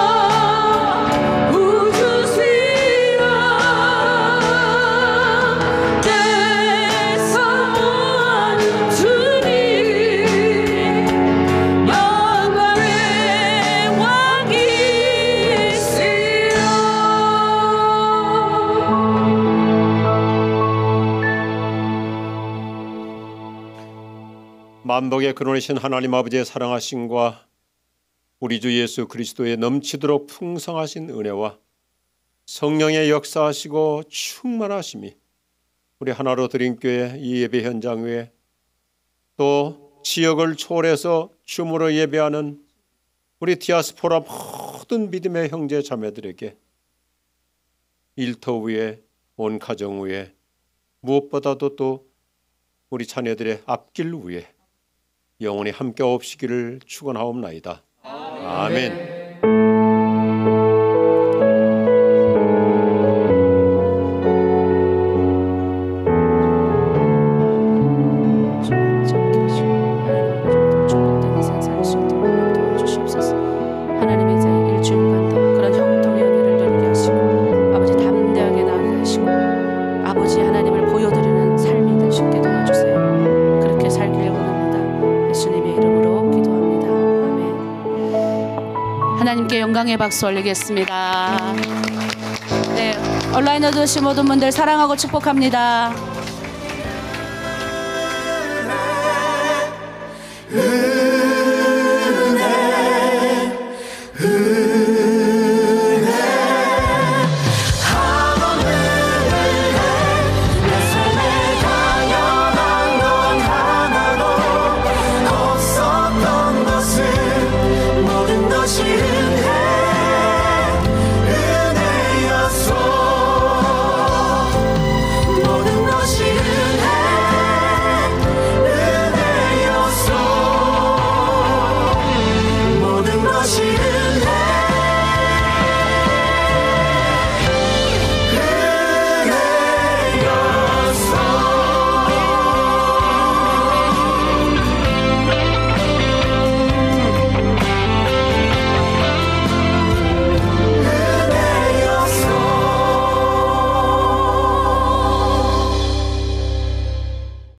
우주시라. 내 사모하는 주님 영광의 왕이시라. 만복의 근원이신 하나님 아버지의 사랑하심과 우리 주 예수 그리스도의 넘치도록 풍성하신 은혜와 성령의 역사하시고 충만하심이 우리 하나로 드린 교회 이 예배 현장 위에 또 지역을 초월해서 줌으로 예배하는 우리 디아스포라 모든 믿음의 형제 자매들에게 일터 위에 온 가정 위에 무엇보다도 또 우리 자녀들의 앞길 위에 영원히 함께 없시기를 축원하옵나이다. 아멘. 하나님의 이제 일주일간 그런 형통의 은혜를 누리게 하시고 아버지 담대하게 나아가게 하시고 아버지 하나님을 보여드리는 삶이 되시게 도와주세요. 그렇게 살기를 원합니다. 예수님의 이름으로 기도합니다. 아멘. 하나님께 영광의 박수 올리겠습니다. 네, 온라인으로 들으신 모든 분들 사랑하고 축복합니다. 은